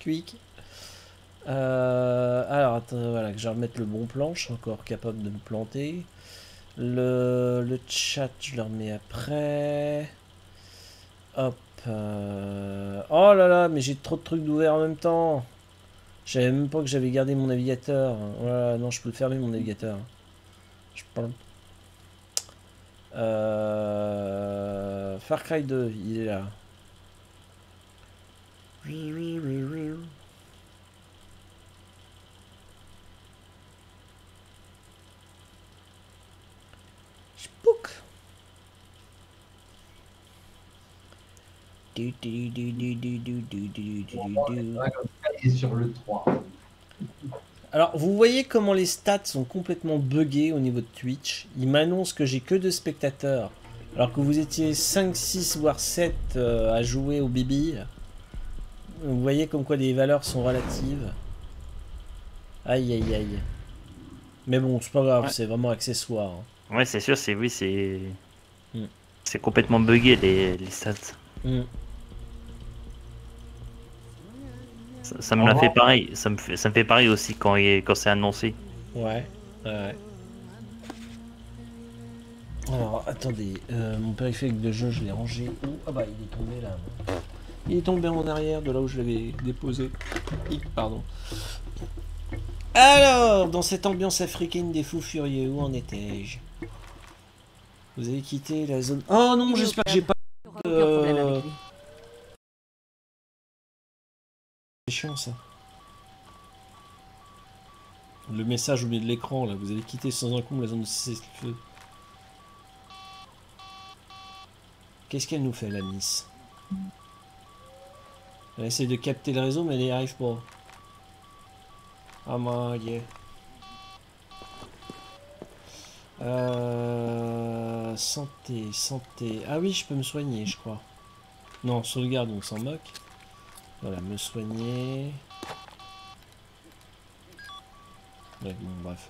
Quick. Alors, attends, voilà, que je vais remettre le bon plan. Je suis encore capable de me planter. Le chat, je le remets après. Hop. Oh là là, mais j'ai trop de trucs d'ouvert en même temps. Je savais même pas que j'avais gardé mon navigateur. Voilà, non, je peux le fermer mon navigateur. Je parle. Far Cry 2, il est là. Spook. Sur le 3. Alors, vous voyez comment les stats sont complètement buggés au niveau de Twitch. Il m'annonce que j'ai que 2 spectateurs, alors que vous étiez 5, 6, voire 7 à jouer au Bibi. Vous voyez comme quoi les valeurs sont relatives. Aïe, aïe, aïe. Mais bon, c'est pas grave, Ouais. c'est vraiment accessoire. Ouais, c'est sûr, c'est oui, c'est Mm. c'est complètement buggé les stats. Mm. Ça me l'a fait pareil. Ça me fait pareil aussi quand c'est annoncé. Ouais, ouais. Alors, attendez, mon périphérique de jeu, je l'ai rangé où? Ah bah, il est tombé là. Il est tombé en arrière de là où je l'avais déposé. Pardon. Alors, dans cette ambiance africaine des fous furieux, où en étais-je? Vous avez quitté la zone... Oh non, j'espère que j'ai pas... Aucun problème avec lui. C'est chiant ça. Le message au milieu de l'écran là, vous avez quitté sans encombre la zone de cessez-le-feu. Qu'est-ce qu'elle nous fait la Miss? Elle essaie de capter le réseau mais elle n'y arrive pas. Ah mon dieu. Santé, santé. Ah oui, je peux me soigner, je crois. Non, sauvegarde, on s'en moque. Voilà, me soigner. Ouais, bon, bref.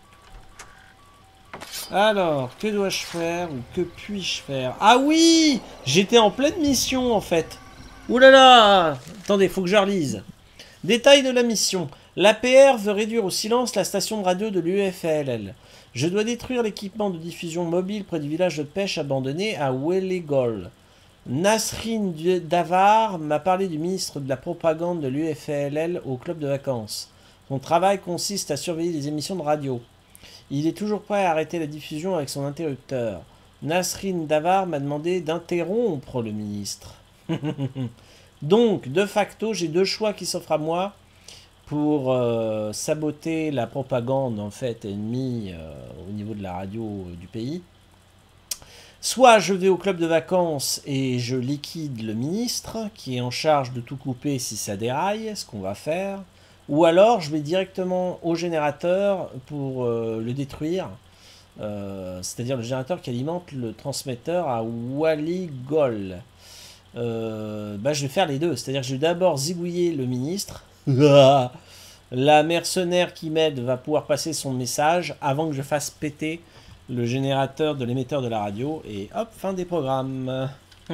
Alors, que dois-je faire ou que puis-je faire? Ah oui! J'étais en pleine mission, en fait. Ouh là là! Attendez, faut que je relise. Détail de la mission. L'APR veut réduire au silence la station de radio de l'UFLL. Je dois détruire l'équipement de diffusion mobile près du village de pêche abandonné à Wellegol. Nasrin Davar m'a parlé du ministre de la propagande de l'UFLL au club de vacances. Son travail consiste à surveiller les émissions de radio. Il est toujours prêt à arrêter la diffusion avec son interrupteur. Nasrin Davar m'a demandé d'interrompre le ministre. Donc, de facto, j'ai 2 choix qui s'offrent à moi pour saboter la propagande en fait ennemie au niveau de la radio du pays. Soit je vais au club de vacances et je liquide le ministre qui est en charge de tout couper si ça déraille, ce qu'on va faire. Ou alors je vais directement au générateur pour le détruire. C'est-à-dire le générateur qui alimente le transmetteur à Wellegol. Je vais faire les deux. C'est-à-dire que je vais d'abord zigouiller le ministre. La mercenaire qui m'aide va pouvoir passer son message avant que je fasse péter le générateur de l'émetteur de la radio. Et hop, fin des programmes.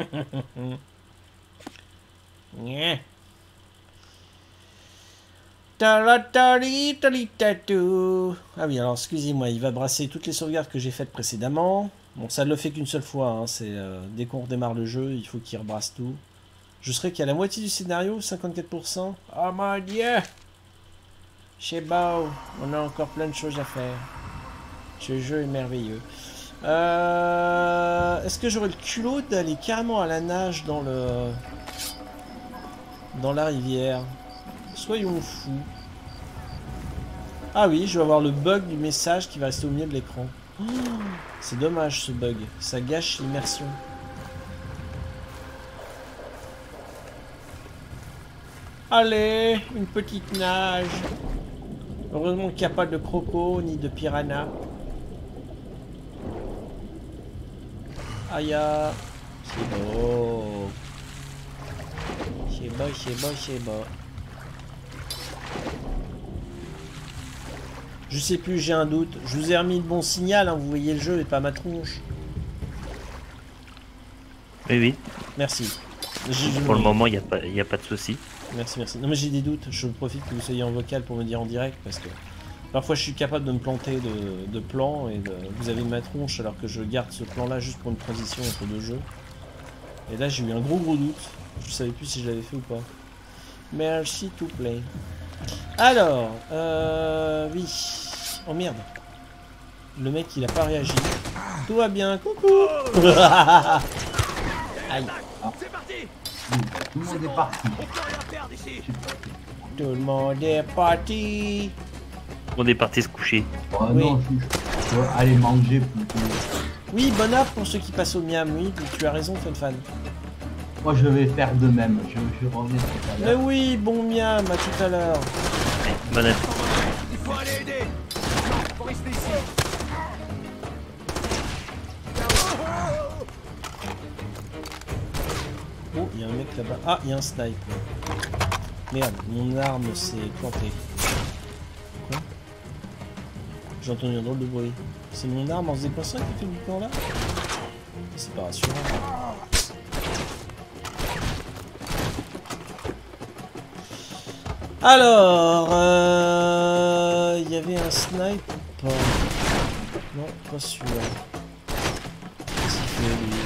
Ah oui, alors excusez-moi, il va brasser toutes les sauvegardes que j'ai faites précédemment. Bon, ça ne le fait qu'une seule fois, hein, c'est dès qu'on redémarre le jeu, il faut qu'il rebrasse tout. Je serai qu'à la moitié du scénario, 54%. Oh mon dieu! C'est beau, on a encore plein de choses à faire. Ce jeu est merveilleux. Est-ce que j'aurai le culot d'aller carrément à la nage dans la rivière? Soyons fous. Ah oui, je vais avoir le bug du message qui va rester au milieu de l'écran. Oh, c'est dommage ce bug, ça gâche l'immersion. Allez, une petite nage. Heureusement qu'il n'y a pas de croco ni de piranha. Aïe, c'est beau. C'est beau, c'est beau, c'est beau. Je sais plus, j'ai un doute. Je vous ai remis le bon signal, hein, vous voyez le jeu et pas ma tronche. Oui, oui. Merci. Pour le moment, il n'y a pas de souci. Merci, merci. Non mais j'ai des doutes, je profite que vous soyez en vocal pour me dire en direct parce que parfois je suis capable de me planter de plan et vous avez ma tronche alors que je garde ce plan là juste pour une transition entre deux jeux. Et là j'ai eu un gros doute, je savais plus si je l'avais fait ou pas. Merci to play. Alors, oui. Oh merde. Le mec il a pas réagi. Tout va bien, coucou. Aïe. C'est parti. Tout le monde est parti. Tout le monde est parti. On est parti se coucher. Oh Oui. non, je dois aller manger plutôt. Oui, bon app pour ceux qui passent au miam, oui, tu as raison, Funfan. Moi je vais faire de même, je reviens tout à Mais l'heure. oui, bon miam, à tout à l'heure. Bonne app. Il faut aller aider. Faut rester ici. Oh, il y a un mec là-bas. Ah, il y a un snipe. Merde, mon arme s'est plantée. Quoi? J'ai entendu un drôle de bruit. C'est mon arme en se déplaçant qui fait du plan là? C'est pas rassurant. Alors, il y avait un snipe ou pas? Non, pas celui-là. Qu'est-ce qu'il fait lui?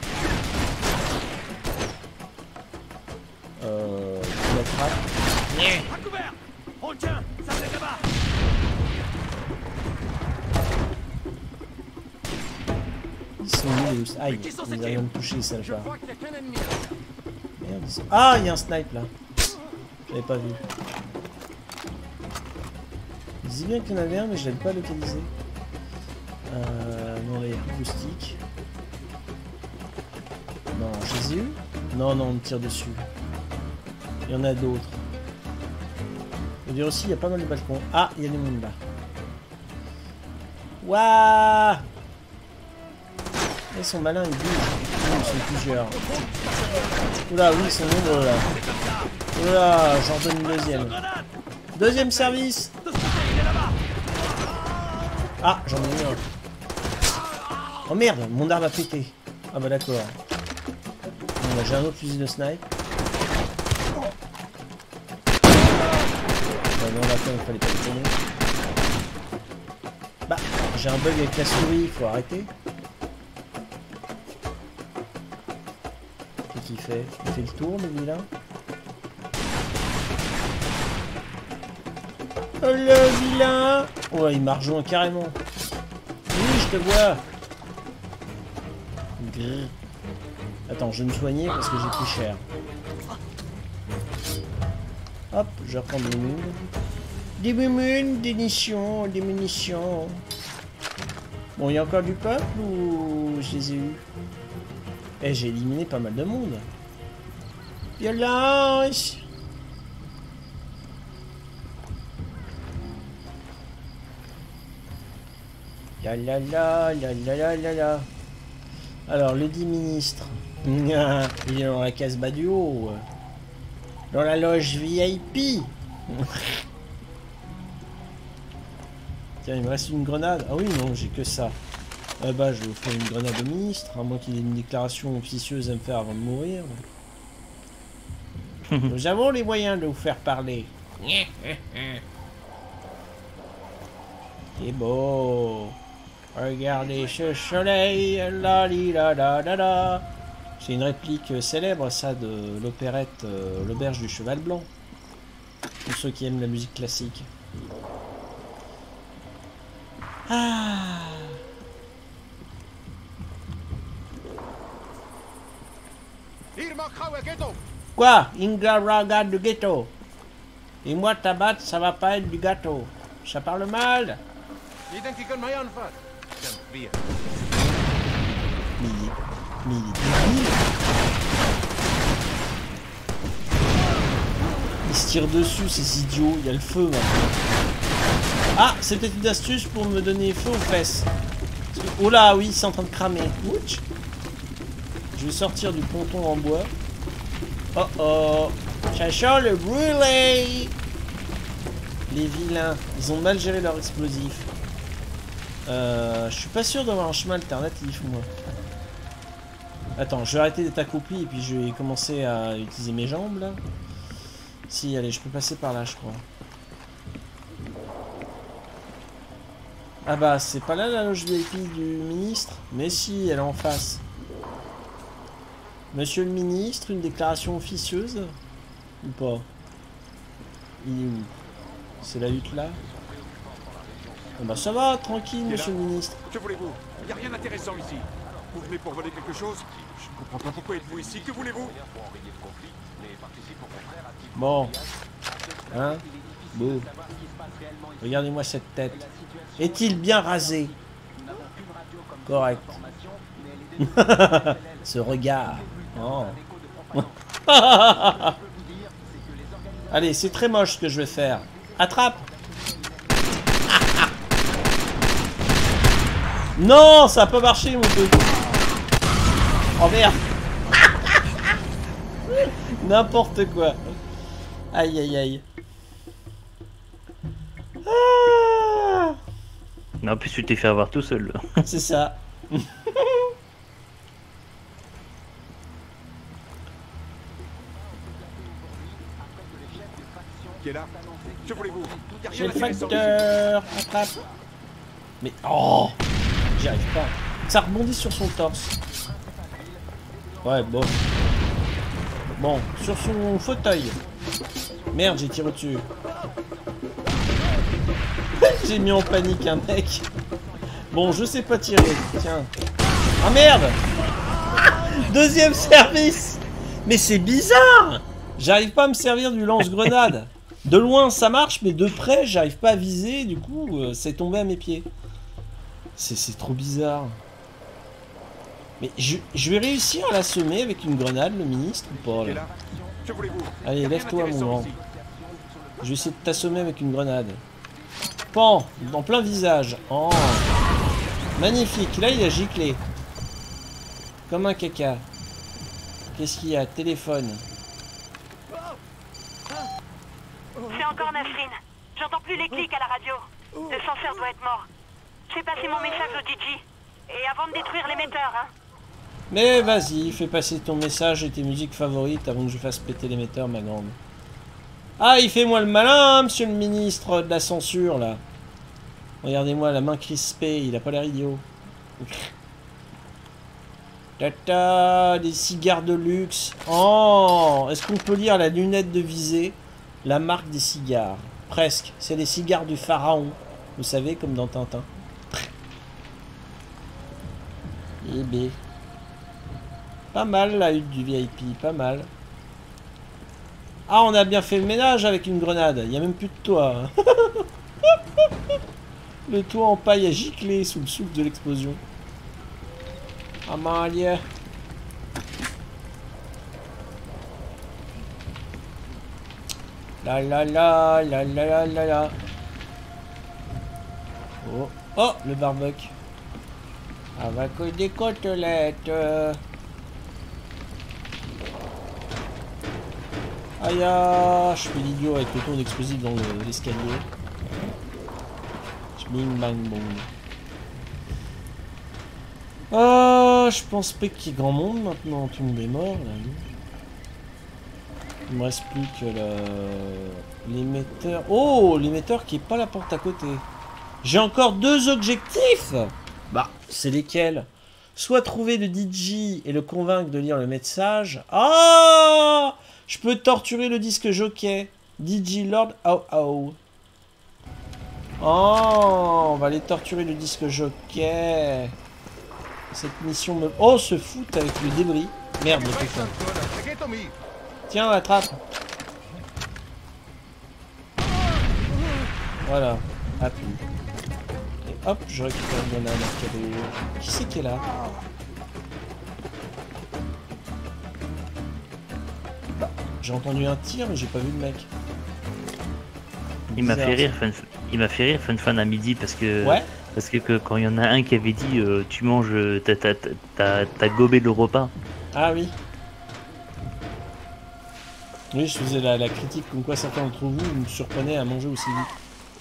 Il l'attrape. À couvert. On le tient. Ça c'est là-bas. Ils sont nuls, les aïe, Qui sont ils ces n'ont rien types? touché, ça Je va. vois qu'il y a qu'un ennemi. Merde, ils sont... Ah, il y a un snipe là. J'avais pas vu. Je disais bien qu'il y en avait un, mais je l'avais pas localisé. Non, là, il n'y a plus de stick. Non, je les ai eu. Non, non, on me tire dessus. Il y en a d'autres. Je veux dire aussi, il y a pas mal de balcons. Ah, il y a des mondes là. Waouh! Ils sont malins, ils bougent. Ils sont plusieurs. Oula, oui, ils sont nombreux là. Oula, j'en donne une deuxième. Deuxième service! Ah, j'en ai eu un. Oh merde, mon arme a pété. Ah bah d'accord. Bon, bah, j'ai un autre fusil de snipe. Bah non, là, il fallait pas le tourner. Bah, j'ai un bug avec la souris, il faut arrêter. Qu'est-ce qu'il fait? Il fait le tour, le vilain. Oh le vilain! Oh, il m'a rejoint carrément. Oui, je te vois. Grrr. Attends, je vais me soigner parce que j'ai pris cher. Hop, je reprends des mounes. Des mounes, des munitions, des munitions. Bon, il y a encore du peuple ou je les ai eus? Eh, j'ai éliminé pas mal de monde. Violence! La la la la la la la la. Alors, le dit ministre. Il est dans la case bas du haut. Dans la loge VIP. Tiens, il me reste une grenade. Ah oui, non, j'ai que ça. Ah bah, je vais vous faire une grenade au ministre, à moins qu'il ait une déclaration officieuse à me faire avant de mourir. Nous avons les moyens de vous faire parler. C'est beau. Regardez ce soleil, la li la la la la. C'est une réplique célèbre, ça, de l'opérette L'Auberge du Cheval Blanc. Pour ceux qui aiment la musique classique. Ah. Quoi? Ingaraga du ghetto. Et moi, tabac, ça va pas être du gâteau. Ça parle mal. Je denk je kunt mij aanvallen. Weer. Mais il est débile. Ils se tirent dessus, ces idiots. Il y a le feu maintenant. Ah, c'est peut-être une astuce pour me donner feu aux fesses. Oh là, oui, c'est en train de cramer. Ouch. Je vais sortir du ponton en bois. Oh oh. Ça sent le brûlé. Les vilains. Ils ont mal géré leur explosif. Je suis pas sûr d'avoir un chemin alternatif, moi. Attends, je vais arrêter d'être accroupi et puis je vais commencer à utiliser mes jambes, là. Si, allez, je peux passer par là, je crois. Ah bah, c'est pas là la loge VIP du ministre? Mais si, elle est en face. Monsieur le ministre, une déclaration officieuse? Ou pas? Il est où? C'est la lutte là? Ah bah ça va, tranquille, monsieur le ministre. Que voulez-vous? Y a rien d'intéressant ici. Vous venez pour voler quelque chose? Je comprends pas pourquoi êtes-vous ici. Que voulez-vous? Bon. Hein? Bon. Regardez-moi cette tête. Est-il bien rasé? Correct. Ce regard. Oh. Allez, c'est très moche ce que je vais faire. Attrape! Non, ça a pas marché mon truc. Oh merde. N'importe quoi. Aïe aïe aïe. Ah, Mais en plus, tu t'es fait avoir tout seul. c'est ça. Qui est là? Que voulez-vous? Y a J'ai rien le d'intéressant ici. facteur. Attrape. Mais oh, j'y arrive pas. Ça rebondit sur son torse. Ouais, bon. Bon, sur son fauteuil. Merde, j'ai tiré dessus. J'ai mis en panique un mec. Bon, je sais pas tirer. Tiens. Ah merde. Deuxième service. Mais c'est bizarre. J'arrive pas à me servir du lance-grenade. De loin ça marche, mais de près j'arrive pas à viser. Du coup, c'est tombé à mes pieds. C'est trop bizarre. Mais je vais réussir à l'assommer avec une grenade, le ministre, ou pas Qui est là? là? Que voulez-vous? Allez, Y a rien lève-toi, mon d'intéressant grand. ici. Je vais essayer de t'assommer avec une grenade. Pan, dans plein visage. Oh, magnifique. Là, il a giclé. Comme un caca. Qu'est-ce qu'il y a? Téléphone. C'est encore Nasrine. J'entends plus les clics à la radio. Le censeur doit être mort. J'ai passé mon message au DJ. Et avant de détruire l'émetteur, hein. Mais vas-y, fais passer ton message et tes musiques favorites avant que je fasse péter l'émetteur, ma grande. Ah, il fait moi le malin, monsieur le ministre de la censure, là. Regardez-moi, la main crispée, il a pas l'air idiot. Tata, des cigares de luxe. Oh, est-ce qu'on peut lire la lunette de visée? La marque des cigares. Presque, c'est les cigares du pharaon. Vous savez, comme dans Tintin. Eh ben. Pas mal la hutte du VIP, pas mal. Ah, on a bien fait le ménage avec une grenade. Il n'y a même plus de toit. Hein. Le toit en paille a giclé sous le souffle de l'explosion. Amalia. La la la la la la la la. Oh, oh, le barbecue. Avec des côtelettes. Aïe, je fais l'idiot avec le tour d'explosif dans l'escalier. Bing bang boom. Je pense pas qu'il y ait grand monde maintenant. Tout le monde est mort là. Il me reste plus que l'émetteur. Oh, l'émetteur qui est pas la porte à côté. J'ai encore 2 objectifs. Bah, c'est lesquels? Soit trouver le DJ et le convaincre de lire le message. Ah, je peux torturer le disque jockey. DJ Lord Oh Oh. Oh, on va aller torturer le disque jockey. Cette mission me... Oh, se fout avec le débris. Merde, le putain. Tiens, attrape. Voilà. Appuie. Et hop, je récupère le banane. Qui c'est qui est là? Bah, j'ai entendu un tir, mais j'ai pas vu le mec. Il m'a fait rire, Fun à midi parce que Ouais. parce que quand il y en a un qui avait dit tu manges, t'as gobé le repas. Ah oui. Oui, je faisais la critique comme quoi certains d'entre vous me surprenaient à manger aussi vite.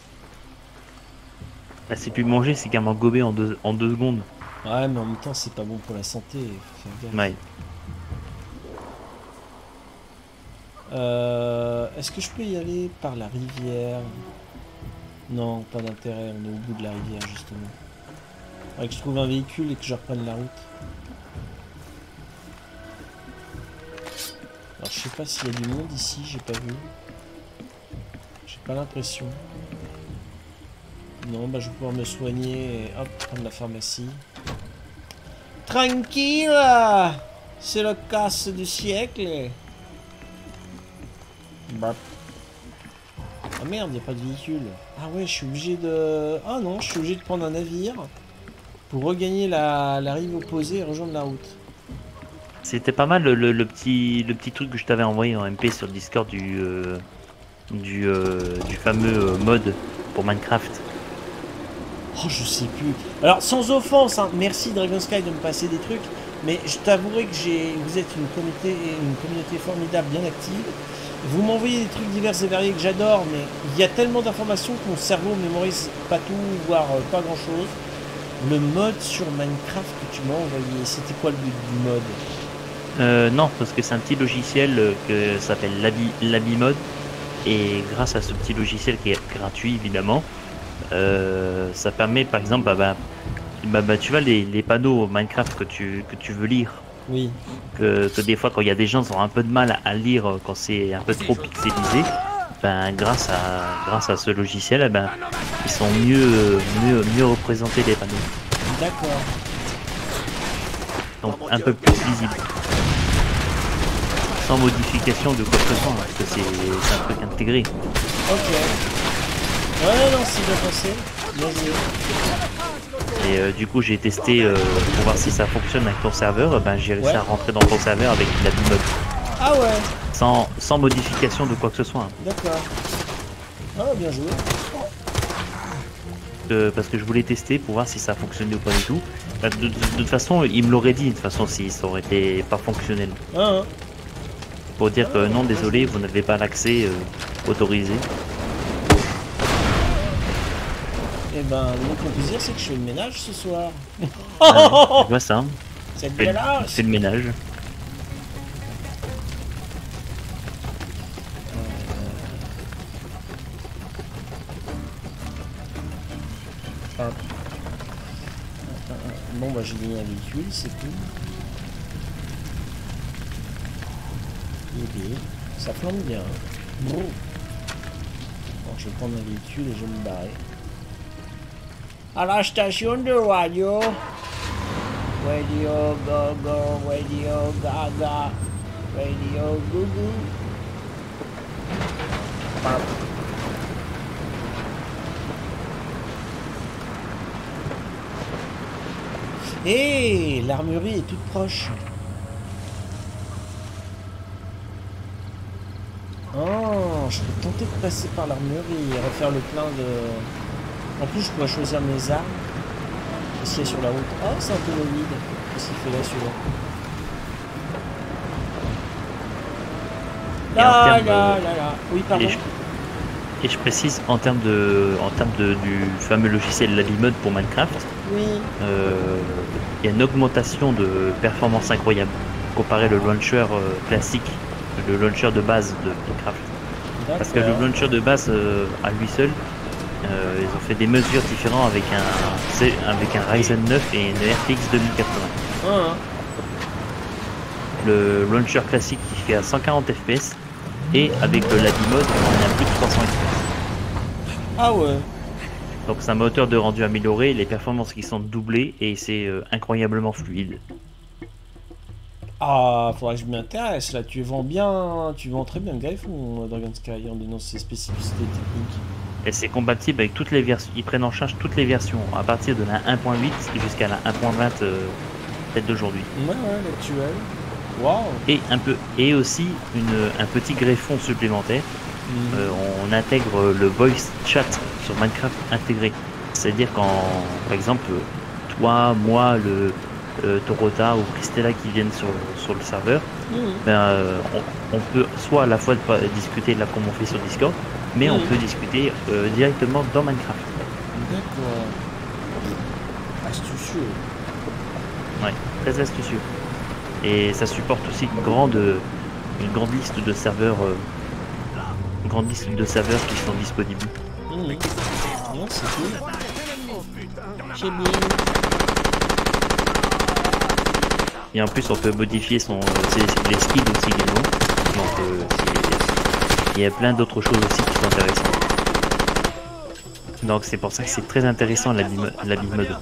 Bah, c'est plus manger, c'est carrément gober en deux secondes. Ouais, mais en même temps, c'est pas bon pour la santé. Faut faire gaffe. Ouais. Est-ce que je peux y aller par la rivière? Non, pas d'intérêt, on est au bout de la rivière justement. Faudrait que je trouve un véhicule et que je reprenne la route. Alors je sais pas s'il y a du monde ici, j'ai pas vu. J'ai pas l'impression. Non, bah je vais pouvoir me soigner et hop, prendre la pharmacie. Tranquille! C'est le casse du siècle! Bah. Ah merde, y a pas de véhicule. Ah ouais, je suis obligé de... Ah non, je suis obligé de prendre un navire pour regagner la rive opposée et rejoindre la route. C'était pas mal le petit truc que je t'avais envoyé en MP sur le Discord du fameux mode pour Minecraft. Oh, je sais plus. Alors, sans offense, hein, merci Dragon Sky de me passer des trucs, mais je t'avouerai que vous êtes une communauté formidable, bien active. Vous m'envoyez des trucs divers et variés que j'adore, mais il y a tellement d'informations que mon cerveau mémorise pas tout, voire pas grand chose. Le mode sur Minecraft que tu m'as envoyé, c'était quoi le but du mode? Non, parce que c'est un petit logiciel que ça s'appelle Labimode, et grâce à ce petit logiciel qui est gratuit évidemment, ça permet par exemple, tu vois les panneaux Minecraft que tu veux lire. Oui. Que des fois quand il y a des gens qui ont un peu de mal à lire quand c'est un peu trop pixelisé, grâce à ce logiciel, ils sont mieux représentés les panneaux. D'accord. Donc un peu plus visible. Sans modification de quoi que ce soit, parce que c'est un truc intégré. Ok. Ouais, non, c'est bien passé. Bien joué. Et du coup j'ai testé pour voir si ça fonctionne avec ton serveur. J'ai réussi à rentrer dans ton serveur avec la mode. Ah ouais. Sans modification de quoi que ce soit. D'accord. Ah, bien joué. Parce que je voulais tester pour voir si ça fonctionnait ou pas du tout. De toute façon, il me l'aurait dit de toute façon si ça aurait été pas fonctionnel. Ah, Pour dire que non, désolé, vous n'avez pas l'accès autorisé. Et mon plaisir, c'est que je fais le ménage ce soir. Tu vois ça, C'est dégueulasse. c'est le ménage. Bon, bah j'ai gagné un véhicule, c'est cool. Et ça flambe bien. Bon. Alors, je vais prendre un véhicule et je vais me barrer. À la station de radio. Radio go go, radio gaga, radio goo goo. Pam. Hé, l'armurerie est toute proche. Oh, je peux tenter de passer par l'armurerie et refaire le plein de... En plus, je pourrais choisir mes armes. Ici, sur la route. Oh, c'est un peu vide. Qu'est-ce qu'il fait là, celui-là? Oui, pardon. Et je précise en termes du fameux logiciel Labimode pour Minecraft, Oui. il y a une augmentation de performance incroyable comparé le launcher classique, le launcher de base de Minecraft. Parce que le launcher de base à lui seul, ils ont fait des mesures différentes avec un Ryzen 9 et une RTX 2080. Le launcher classique qui fait à 140 fps et avec le Labimode on est à plus de 300 fps. Ah ouais. Donc c'est un moteur de rendu amélioré, les performances qui sont doublées et c'est incroyablement fluide. Ah, faudrait que je m'intéresse là. Tu vends très bien Gryphon, Dragon Sky, en donnant ses spécificités techniques. Et c'est compatible avec toutes les versions. Ils prennent en charge toutes les versions à partir de la 1.8 jusqu'à la 1.20 peut-être d'aujourd'hui. Ouais, l'actuel. Waouh. Et aussi un petit greffon supplémentaire. On intègre le voice chat sur Minecraft intégré. C'est-à-dire quand, par exemple, toi, moi, Torota ou Christella qui viennent sur le serveur, on peut soit à la fois discuter là comme on fait sur Discord, mais on peut discuter directement dans Minecraft. D'accord. Astucieux. Ouais, très astucieux. Et ça supporte aussi une grande une grande liste de serveurs, une grande liste de serveurs qui sont disponibles. Non, c'est cool. J'ai bien. Et en plus, on peut modifier les skills aussi également. Donc, il y a plein d'autres choses aussi qui sont intéressantes. Donc, c'est pour ça que c'est très intéressant la mode.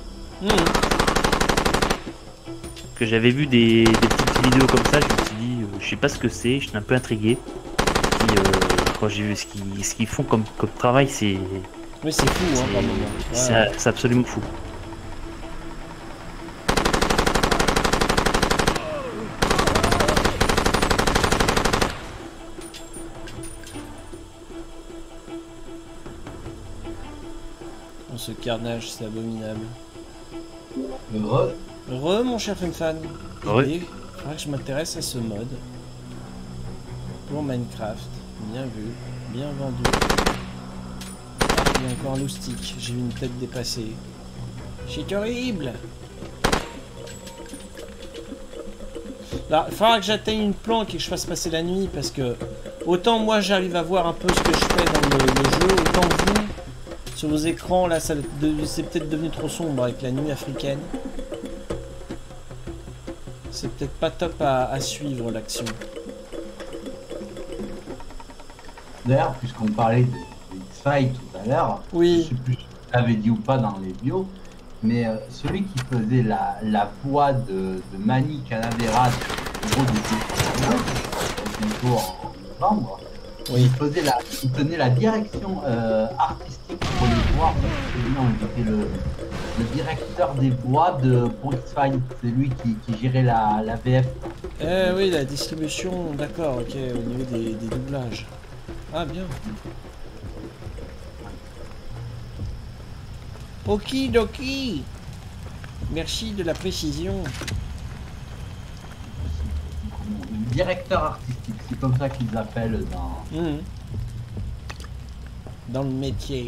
Que j'avais vu des petites vidéos comme ça, je me suis dit, je sais pas ce que c'est, je suis un peu intrigué. Puis, quand j'ai vu ce qu'ils font comme travail, c'est. Oui, c'est fou, hein, par moment. C'est absolument fou. Ce carnage, c'est abominable. Mon cher Femfan. Il faudrait que je m'intéresse à ce mode. Pour Minecraft. Bien vu, bien vendu. Il y a encore un loustic, j'ai eu une tête dépassée. C'est horrible. Là, il faudra que j'atteigne une planque et que je fasse passer la nuit parce que autant moi j'arrive à voir un peu ce que je fais dans le jeu, autant vous, sur vos écrans, là c'est peut-être devenu trop sombre avec la nuit africaine. C'est peut-être pas top à suivre l'action. D'ailleurs, puisqu'on parlait de X-Files tout à l'heure, oui. Je sais plus si tu l'avais dit ou pas dans les bios, mais celui qui faisait la voix de Manny Canaveral bientôt en novembre, oui. Il tenait la direction artistique pour les voix. Il était le directeur des voix pour X-Files. C'est lui qui gérait la VF. Oui, la distribution, d'accord, ok, au niveau des doublages. Ah, bien. Okidoki. Merci de la précision. Directeur artistique, c'est comme ça qu'ils appellent dans le métier.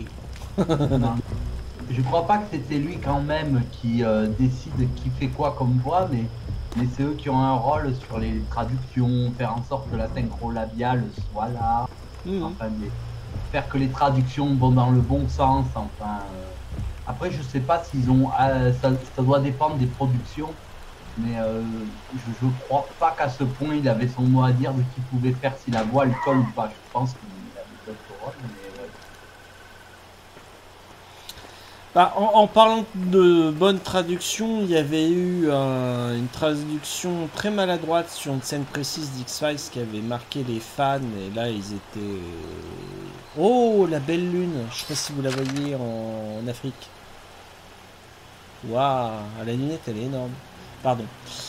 Je crois pas que c'était lui quand même qui décide qui fait quoi comme voix, mais c'est eux qui ont un rôle sur les traductions, faire en sorte que la synchro labiale soit là, enfin, faire que les traductions vont dans le bon sens, enfin. Après, je sais pas s'ils ont, ça doit dépendre des productions, mais je crois pas qu'à ce point il avait son mot à dire de ce qu'il pouvait faire, si la voix le colle ou pas. Je pense qu'il avait d'autres rôles, mais Bah, en parlant de bonne traduction, il y avait eu une traduction très maladroite sur une scène précise d'X-Files qui avait marqué les fans, et là ils étaient... Oh, la belle lune. Je sais pas si vous la voyez en Afrique. Waouh, la lunette elle est énorme. Pardon.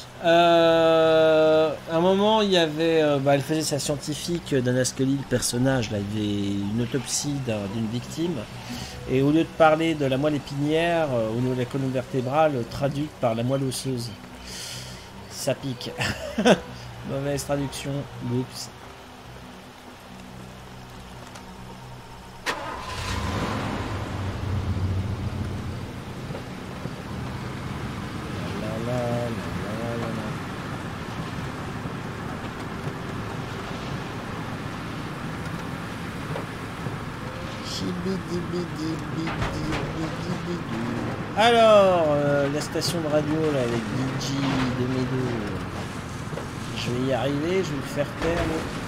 À un moment, il y avait... elle faisait sa scientifique d'Anna Scully, le personnage. Là, il y avait une autopsie d'une victime. Et au lieu de parler de la moelle épinière, au niveau de la colonne vertébrale, traduite par la moelle osseuse. Ça pique. Mauvaise traduction. Oups. Alors, la station de radio là avec DJ de Médo, je vais y arriver, je vais le faire taire.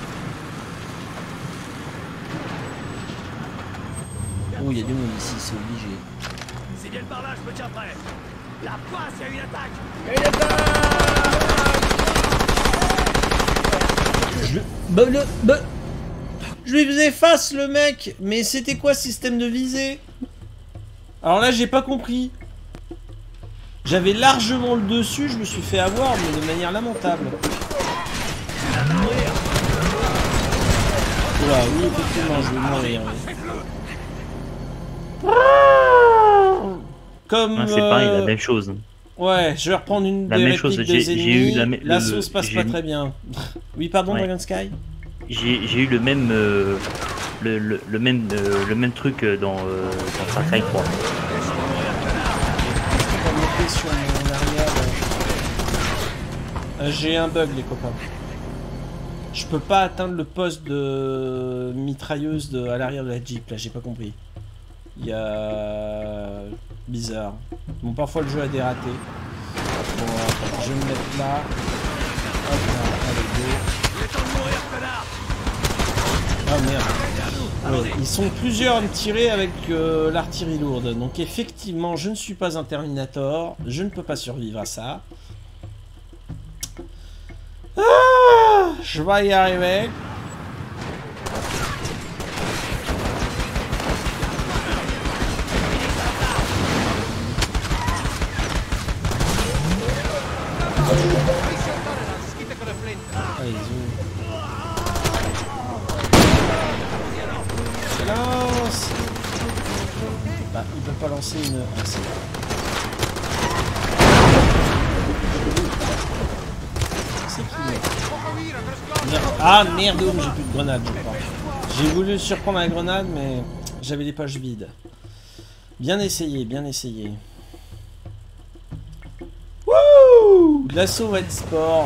Oh, il y a du monde ici, c'est obligé. S'ils viennent par là, je me tiens prêt. La poisse, il y a une attaque. Il y a une attaque. Je lui efface le mec. Mais c'était quoi ce système de visée? Alors là, j'ai pas compris. J'avais largement le dessus, je me suis fait avoir, mais de manière lamentable. Oula, oui, effectivement, je vais mourir. Comme... c'est pareil, la même chose. Ouais, je vais reprendre une des répliques des ennemis. La sauce passe pas très bien. Oui, pardon, Dragon Sky. J'ai eu le même le même truc dans Far Cry 3. Sur mon arrière, j'ai un bug, les copains. Je peux pas atteindre le poste de mitrailleuse à l'arrière de la Jeep, là, j'ai pas compris. Il y a... Bizarre. Bon, parfois le jeu a des ratés. Bon, je vais me mettre là. Hop là, allez, go. Ah merde. Ouais, ils sont plusieurs à me tirer avec l'artillerie lourde. Donc effectivement, je ne suis pas un Terminator. Je ne peux pas survivre à ça. Ah, je vais y arriver. Allez, lance. Bah, il peut pas lancer une... Ah, c'est... C'est qui, mec? Merde. Ah, merde, j'ai plus de grenade, je crois. J'ai voulu surprendre la grenade, mais j'avais les poches vides. Bien essayé, bien essayé. Wouh! L'assaut va être sport.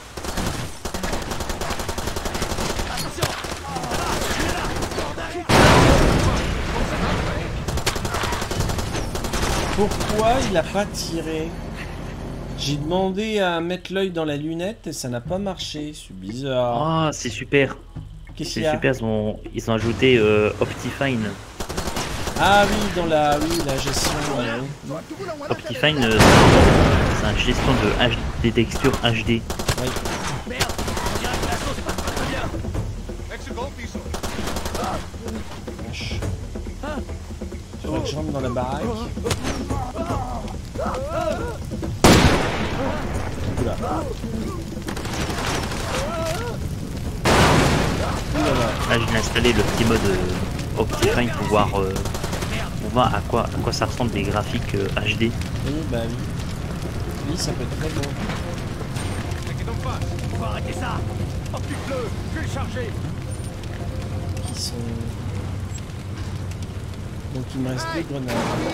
Pourquoi il a pas tiré? J'ai demandé à mettre l'œil dans la lunette et ça n'a pas marché. C'est bizarre. Ah, c'est super. Qu'est-ce qu'il y a? C'est super, ils ont ajouté Optifine. Ah oui, dans la, oui, la gestion. Optifine, c'est une gestion des textures HD. Oui. Merde, on dirait que l'assaut c'est pas très bien. Vache. Faudrait que je rentre dans la baraque. Oula. Là, j'ai installé le petit mode Optifine pour voir à quoi ça ressemble des graphiques HD. Oui, bah oui. Oui, ça peut être très beau. On va arrêter ça. Occupe-le, je vais le charger. Qui sont... Donc il me reste 2 grenades.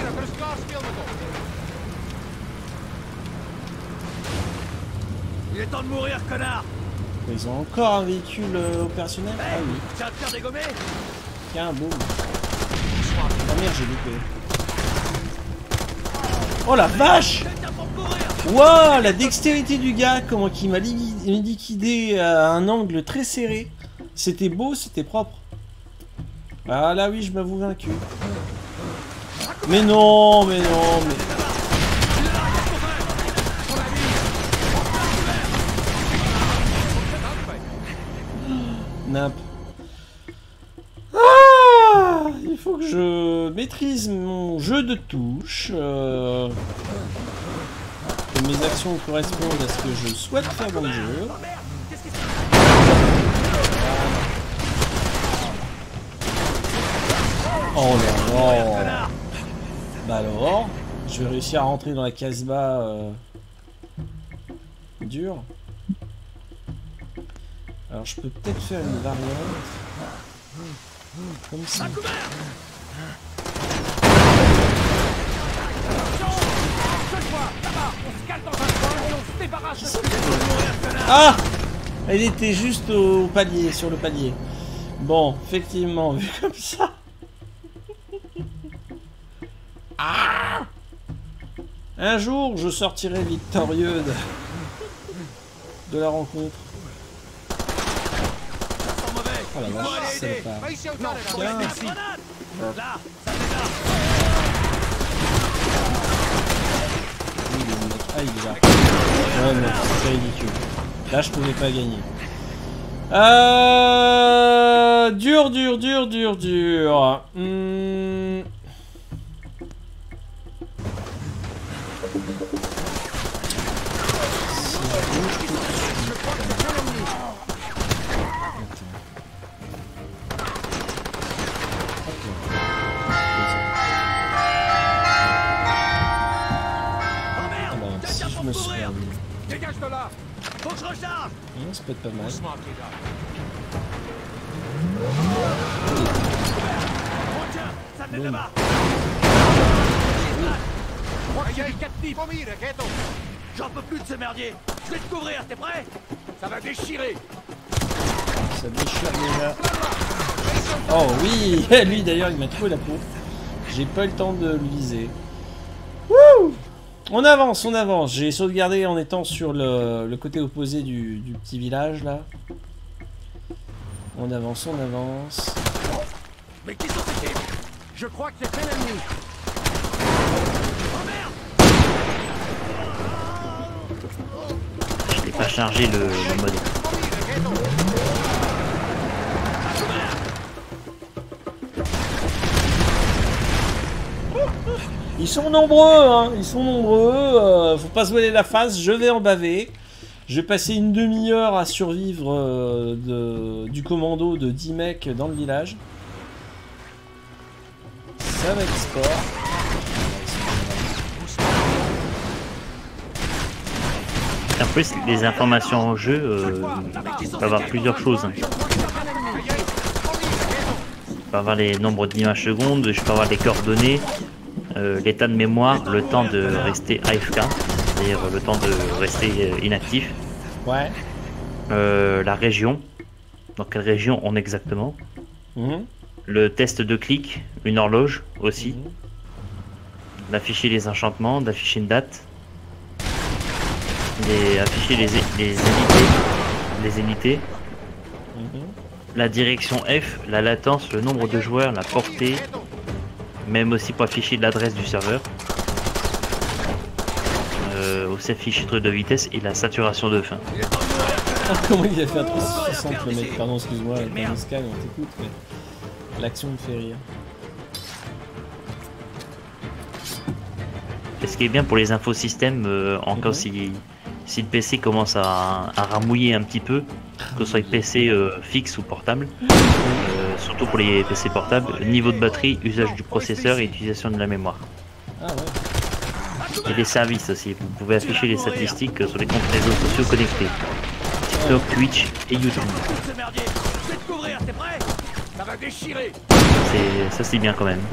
Il est temps de mourir, connard. Ils ont encore un véhicule opérationnel? Ah oui. Tiens, te faire dégommer. Tiens, boum. Ah merde, j'ai loupé. Oh la vache! Waouh, la dextérité du gars, comment qu'il m'a liquidé à un angle très serré. C'était beau, c'était propre. Ah là oui, je m'avoue vaincu. Mais non, mais non, mais... Nimp. Ah, il faut que je maîtrise mon jeu de touche. Que mes actions correspondent à ce que je souhaite faire dans le jeu. Oh là là. Bah alors, je vais réussir à rentrer dans la Casbah dure. Alors je peux peut-être faire une variante. Comme ça. Ah! Elle était juste au palier, sur le palier. Bon, effectivement, vu comme ça. Ah! Un jour, je sortirai victorieux de la rencontre. Oh la vache, ça va pas. Tiens. Ah, il est là. Ouais, non, c'est ridicule. Là, je pouvais pas gagner. Dur. Dégage de là. Faut que je recharge. Ça peut être pas mal. Ça venait de là-bas. J'en peux plus de ce merdier. Je vais te couvrir, t'es prêt? Ça va déchirer. ça déchire déjà. Oh oui, lui d'ailleurs il m'a trouvé la peau. J'ai pas eu le temps de le viser. Wouh! On avance, on avance. J'ai sauvegardé en étant sur le côté opposé du petit village là. On avance, on avance. Mais qui sont ces types? Je crois que c'est plein d'ennemis. Je n'ai pas chargé le mode. Ils sont nombreux, hein. Ils sont nombreux. Faut pas se voiler la face, je vais en baver. Je vais passer une demi-heure à survivre du commando de 10 mecs dans le village. Ça va être sport. En plus, les informations en jeu peuvent avoir plusieurs choses. Je peux avoir les nombres d'images secondes, je peux avoir les coordonnées, l'état de mémoire, le temps de rester AFK, c'est-à-dire le temps de rester inactif. Ouais. La région, dans quelle région on est exactement. Le test de clic, une horloge aussi. D'afficher les enchantements, d'afficher une date. Afficher les unités. La direction F, la latence, le nombre de joueurs, la portée, même aussi pour afficher l'adresse du serveur. Aussi afficher truc de vitesse et la saturation de fin. Ah, comment il a fait un 360 le mec? Pardon, excuse-moi, Sky, on t'écoute, mais l'action me fait rire. Et ce qui est bien pour les infosystèmes, encore si le PC commence à ramouiller un petit peu, que ce soit PC fixe ou portable, surtout pour les PC portables, niveau de batterie, usage du processeur et utilisation de la mémoire. Ah ouais. Et les services aussi, vous pouvez afficher les statistiques sur les comptes réseaux sociaux connectés, TikTok, Twitch et YouTube. Ce merdier, je vais te couvrir, t'es prêt? Ça va déchirer. Ça c'est bien quand même.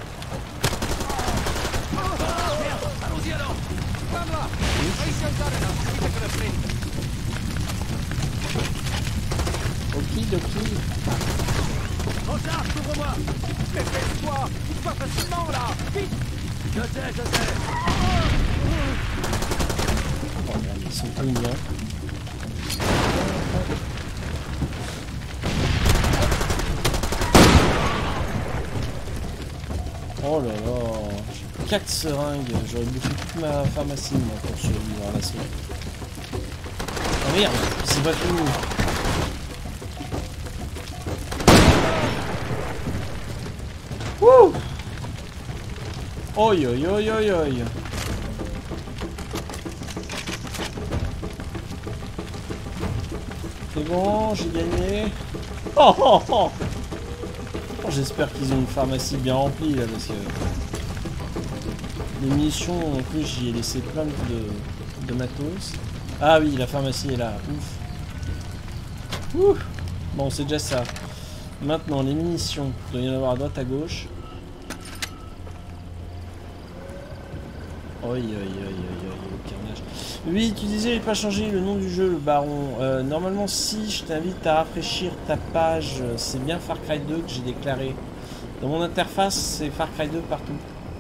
Allons-y alors. Okidoki. Rosard, couvre-moi. Mais fais-toi, il va facilement là. Vite. Je sais. Oh merde, ils sont combien? Oh là là, j'ai 4 seringues, j'aurais bouffé toute ma pharmacie moi, pour survivre à l'assaut. Oh merde, c'est pas fini. Wouh! Oi oi oi oi oi. C'est bon, j'ai gagné. Oh oh oh! Oh, j'espère qu'ils ont une pharmacie bien remplie là parce que les munitions en plus j'y ai laissé plein de matos. Ah oui, la pharmacie est là, ouf. Ouh. Bon, c'est déjà ça. Maintenant les munitions, il doit y en avoir à droite à gauche. Oi, carnage. Oui, tu disais, j'ai pas changé le nom du jeu, le baron. Normalement, si, je t'invite à rafraîchir ta page. C'est bien Far Cry 2 que j'ai déclaré. Dans mon interface, c'est Far Cry 2 partout.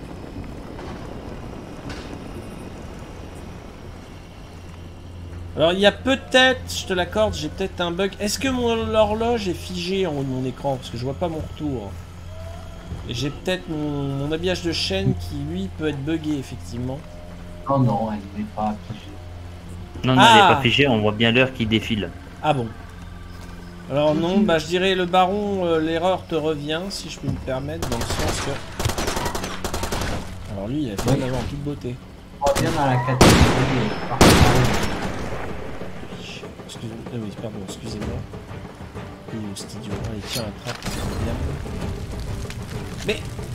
Alors, il y a peut-être, je te l'accorde, j'ai peut-être un bug. Est-ce que mon horloge est figée en haut de mon écran? Parce que je vois pas mon retour. J'ai peut-être mon habillage de chaîne qui, lui, peut être buggé, effectivement. Non, elle n'est pas figée. Non, elle n'est pas figée, on voit bien l'heure qui défile. Ah bon. Alors non, bah je dirais le baron, l'erreur te revient, si je peux me permettre, dans le sens que... Alors lui, il a fait d'avoir en toute beauté. On revient dans la catégorie Excusez-moi. Il est au studio, allez tiens, attrape, bien. Mais...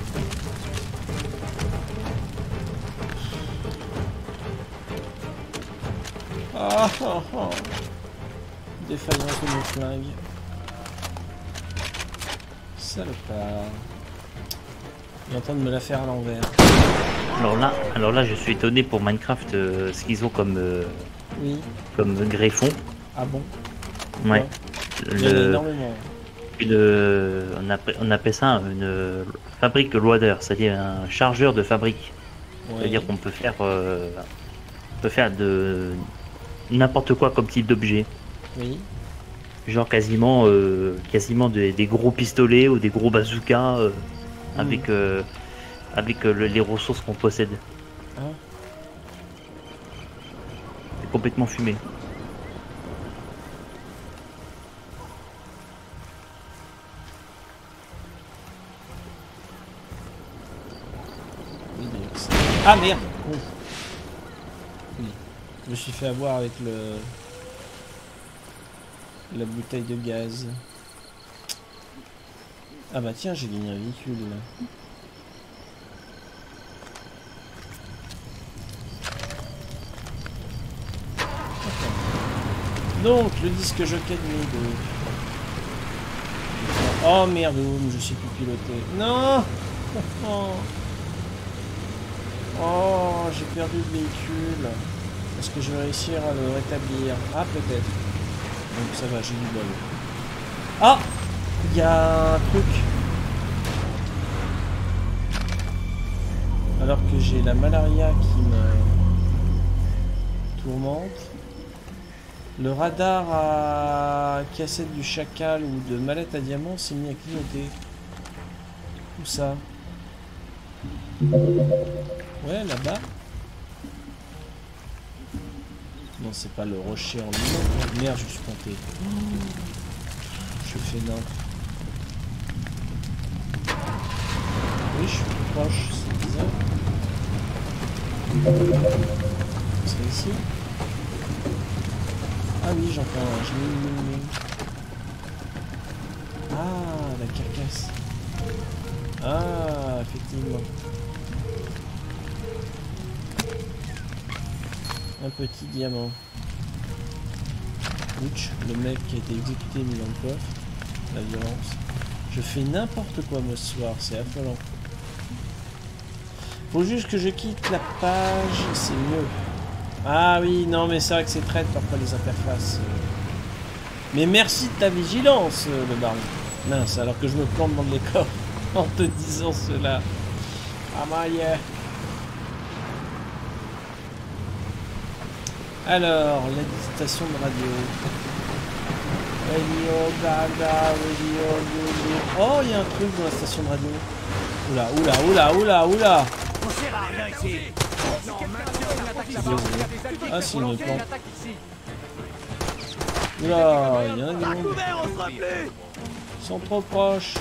Défaillance de mon flingue. Salopard. Il est en train de me la faire à l'envers. Alors là, je suis étonné pour Minecraft, ce qu'ils ont comme, oui. comme greffon. Ah bon? Ouais. Il y en a énormément. On appelle ça une fabrique loader, c'est-à-dire un chargeur de fabrique. Ouais. C'est-à-dire qu'on peut faire de n'importe quoi comme type d'objet. Oui. Genre quasiment des gros pistolets ou des gros bazookas avec les ressources qu'on possède. Ah. C'est complètement fumé. Oui, d'ailleurs, ah merde. Oh. Oui. Je me suis fait avoir avec la bouteille de gaz. Ah bah tiens, j'ai gagné un véhicule là. Donc, le disque jockey de mes deux. Oh merde, je sais plus piloter. Non. Oh, j'ai perdu le véhicule. Est-ce que je vais réussir à le rétablir? Ah, peut-être. Donc ça va, j'ai du bol. Ah, il y a un truc. Alors que j'ai la malaria qui me tourmente. Le radar à cassette du chacal ou de mallette à diamant s'est mis à clignoter. Où ça? Ouais, là-bas. Non, c'est pas le rocher en lui-même. Merde, je suis planté. Je fais n'importe. Oui, je suis plus proche, c'est bizarre. C'est ici? Ah oui, j'entends. J'ai mis. Ah, la carcasse. Ah, effectivement. Un petit diamant. Ouch, le mec qui a été exécuté mis dans le coffre. La violence. Je fais n'importe quoi moi ce soir, c'est affolant. Faut juste que je quitte la page, c'est mieux. Ah oui, non mais c'est vrai que c'est traite parfois les interfaces. Mais merci de ta vigilance, le baron. Mince, alors que je me plante dans le décor en te disant cela. Ah my yeah. Alors, la station de radio. Radio Gaga, Radio Gaga. Oh, il y a un truc dans la station de radio. Oula, oula, oula, oula, oula. On sert à rien ici. Ah, c'est une plante. Oula, il y en a des monde. Ils sont trop proches.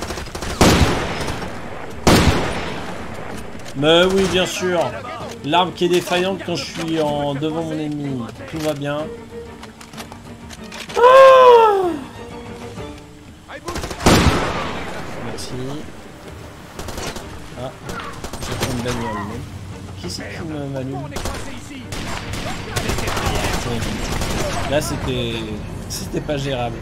Mais oui, bien sûr. L'arme qui est défaillante quand je suis devant mon ennemi. Tout va bien. Ah, merci. Ah, j'ai fait une bagnole. Qui c'est qui m'allume? Là, c'était pas gérable.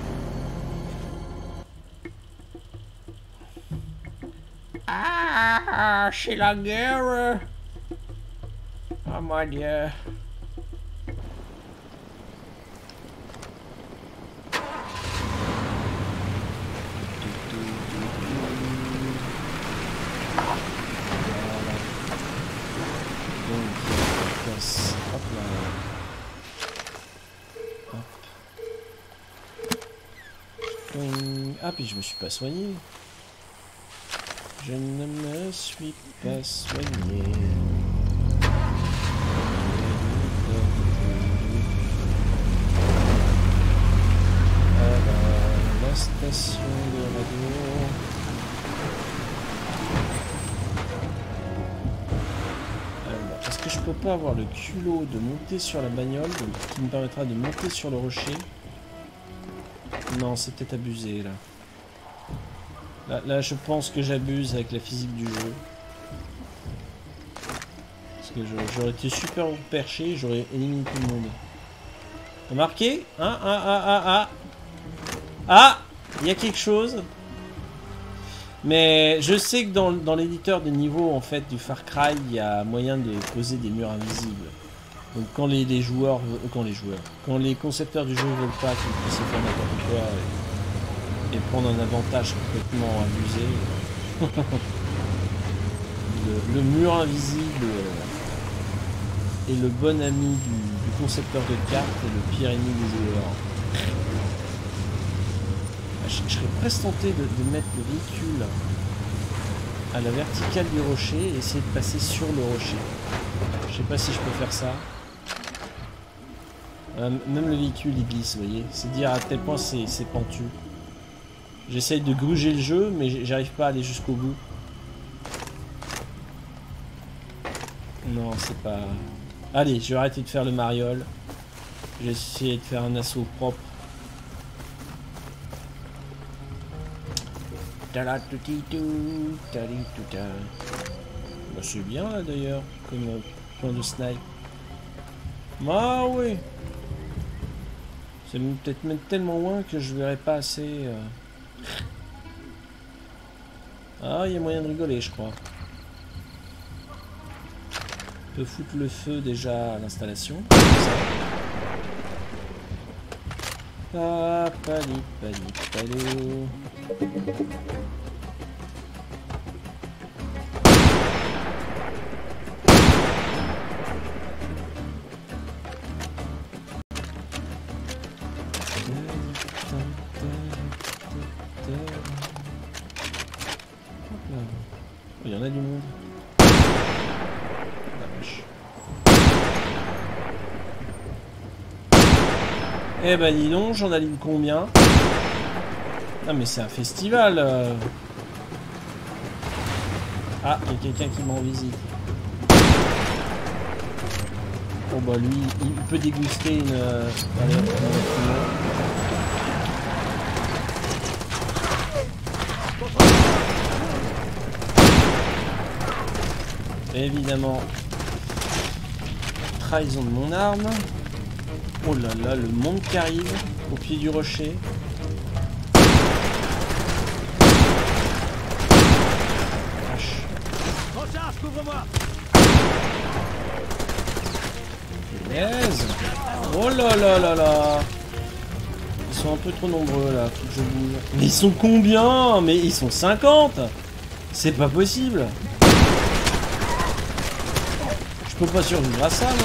Ah, c'est la guerre. Oh mon Dieu. Hop là. Hop. Ah, puis je me suis pas soigné. Je ne me suis pas soigné. Alors, la station de radio. Est-ce que je peux pas avoir le culot de monter sur la bagnole, donc, qui me permettra de monter sur le rocher? Non, c'est peut-être abusé là. Là, je pense que j'abuse avec la physique du jeu. Parce que j'aurais été super haut perché, j'aurais éliminé tout le monde. Remarquez? Ah, il y a quelque chose. Mais je sais que dans l'éditeur de niveau en fait du Far Cry, il y a moyen de poser des murs invisibles. Donc quand les concepteurs du jeu veulent pas qu'ils puissent faire n'importe quoi, et prendre un avantage complètement abusé. Le mur invisible est le bon ami du concepteur de cartes et le pire ennemi du joueur. Je serais presque tenté de mettre le véhicule à la verticale du rocher et essayer de passer sur le rocher. Je sais pas si je peux faire ça. Même le véhicule il glisse, vous voyez. C'est dire à quel point c'est pentu. J'essaye de gruger le jeu, mais j'arrive pas à aller jusqu'au bout. Non, c'est pas... Allez, je vais arrêter de faire le mariole. Je vais essayer de faire un assaut propre. Bah, c'est bien là d'ailleurs, comme point de snipe. Ah oui. C'est peut-être même tellement loin que je verrai pas assez. Ah, il y a moyen de rigoler, je crois. On peut foutre le feu déjà à l'installation. Ah, pali. Il y en a du monde. Eh ben dis donc, j'en allume combien? Ah mais c'est un festival. Ah, il y a quelqu'un qui m'en visite. Bon bah lui, il peut déguster une... Allez, évidemment, trahison de mon arme. Oh là là, le monde qui arrive au pied du rocher. Vache. Punaise. Oh là là là là. Ils sont un peu trop nombreux là, faut que je bouge. Mais ils sont combien? Mais ils sont 50. C'est pas possible. Je peux pas survivre à ça, moi.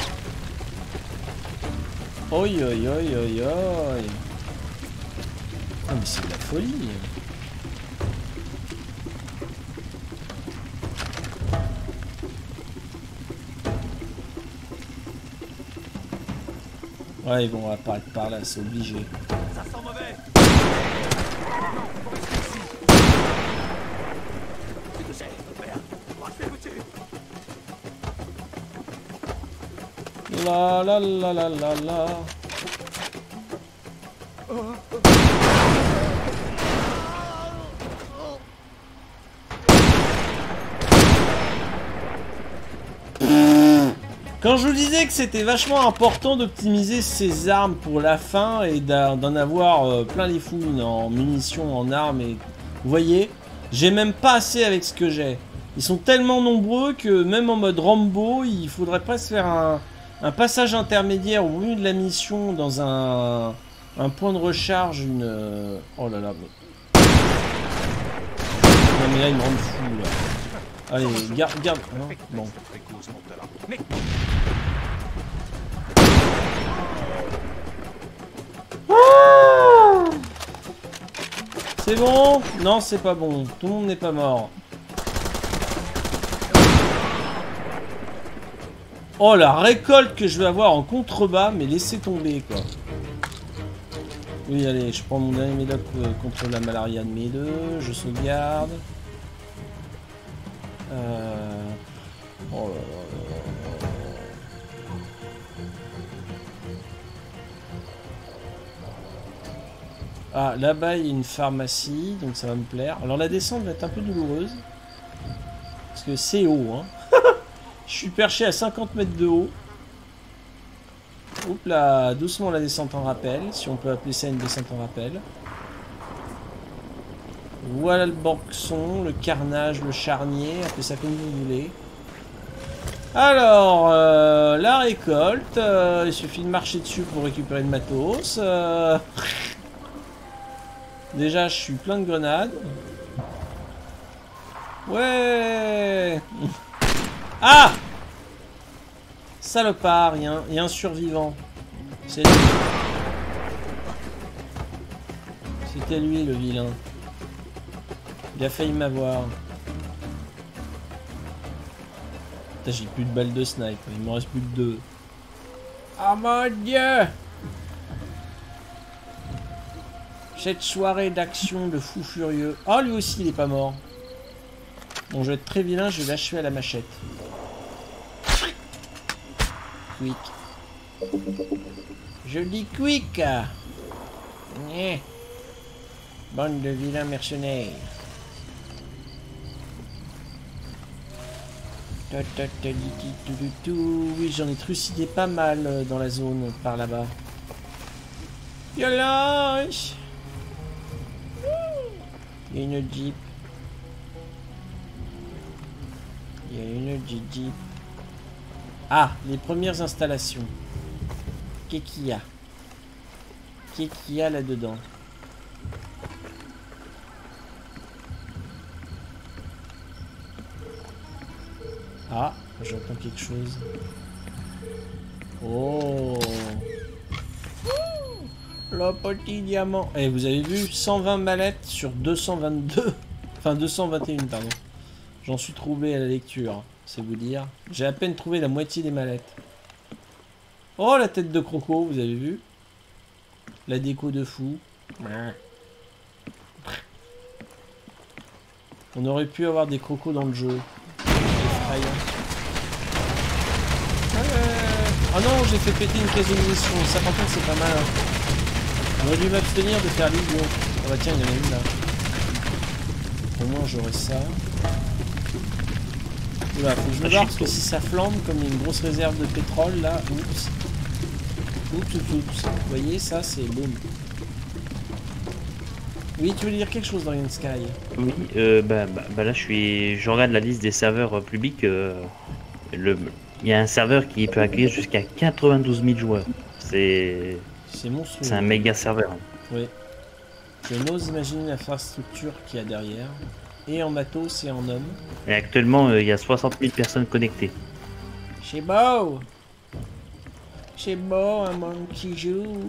Oi oi oi oi oi. Ah mais c'est de la folie. Ouais, ils vont apparaître par là, c'est obligé. Ça sent mauvais. La la la la la la. Quand je vous disais que c'était vachement important d'optimiser ses armes pour la fin et d'en avoir plein les fouines en munitions, en armes et... Vous voyez, j'ai même pas assez avec ce que j'ai. Ils sont tellement nombreux que même en mode Rambo, il faudrait presque faire un passage intermédiaire au milieu de la mission dans un point de recharge, une... Oh là là, mais... Non mais là il me rend fou là. Allez, garde. Non, bon. C'est bon? Non, c'est pas bon. Tout le monde n'est pas mort. Oh, la récolte que je vais avoir en contrebas, mais laissez tomber, quoi. Oui, allez, je prends mon dernier médoc contre la malaria de mes deux. Je sauvegarde. Oh là là là là. Ah, là-bas, il y a une pharmacie, donc ça va me plaire. Alors, la descente va être un peu douloureuse. Parce que c'est haut, hein. Je suis perché à 50 mètres de haut. Oups là, doucement la descente en rappel, si on peut appeler ça une descente en rappel. Voilà le boxon, le carnage, le charnier, appelez ça comme vous voulez. Alors, la récolte, il suffit de marcher dessus pour récupérer le matos. Déjà, je suis plein de grenades. Ouais. Ah! Salopard, il y a un survivant. C'est lui. C'était lui le vilain. Il a failli m'avoir. Putain, j'ai plus de balles de snipe, il m'en reste plus que 2. Oh mon dieu! Cette soirée d'action de fou furieux. Oh, lui aussi il est pas mort. Bon, je vais être très vilain, je vais l'achever à la machette. Quick. Je dis quick. Bande de vilains mercenaires. Oui, j'en ai trucidé pas mal dans la zone par là-bas. Violence. Il y a une Jeep. Il y a une Jeep. Ah, les premières installations. Qu'est-ce qu'il y a? Qu'est-ce qu'il y a là-dedans? Ah, j'entends quelque chose. Oh, le petit diamant. Et vous avez vu, 120 mallettes sur 222. Enfin, 221, pardon. J'en suis troublé à la lecture, c'est vous dire. J'ai à peine trouvé la moitié des mallettes. Oh, la tête de croco, vous avez vu? La déco de fou. On aurait pu avoir des crocos dans le jeu. Oh non, j'ai fait péter une caisse de munitions. Ça, par contre, c'est pas mal. J'aurais dû m'abstenir de faire l'idiot. Ah bah tiens, il y en a une là. Au moins, j'aurai ça. Oula, faut que je me barre parce que si ça flambe, comme il y a une grosse réserve de pétrole là. Oups. Oups. Vous voyez, ça, c'est boum. Oui, tu veux dire quelque chose, Dorian Sky? Oui, bah là je regarde la liste des serveurs publics. Il y a un serveur qui peut accueillir jusqu'à 92 000 joueurs. C'est monstrueux. C'est un méga serveur. Oui. Je n'ose imaginer l'infrastructure qu'il y a derrière. Et en matos et en hommes. Et actuellement, il y a 60 000 personnes connectées. C'est beau! C'est beau, un monde qui joue.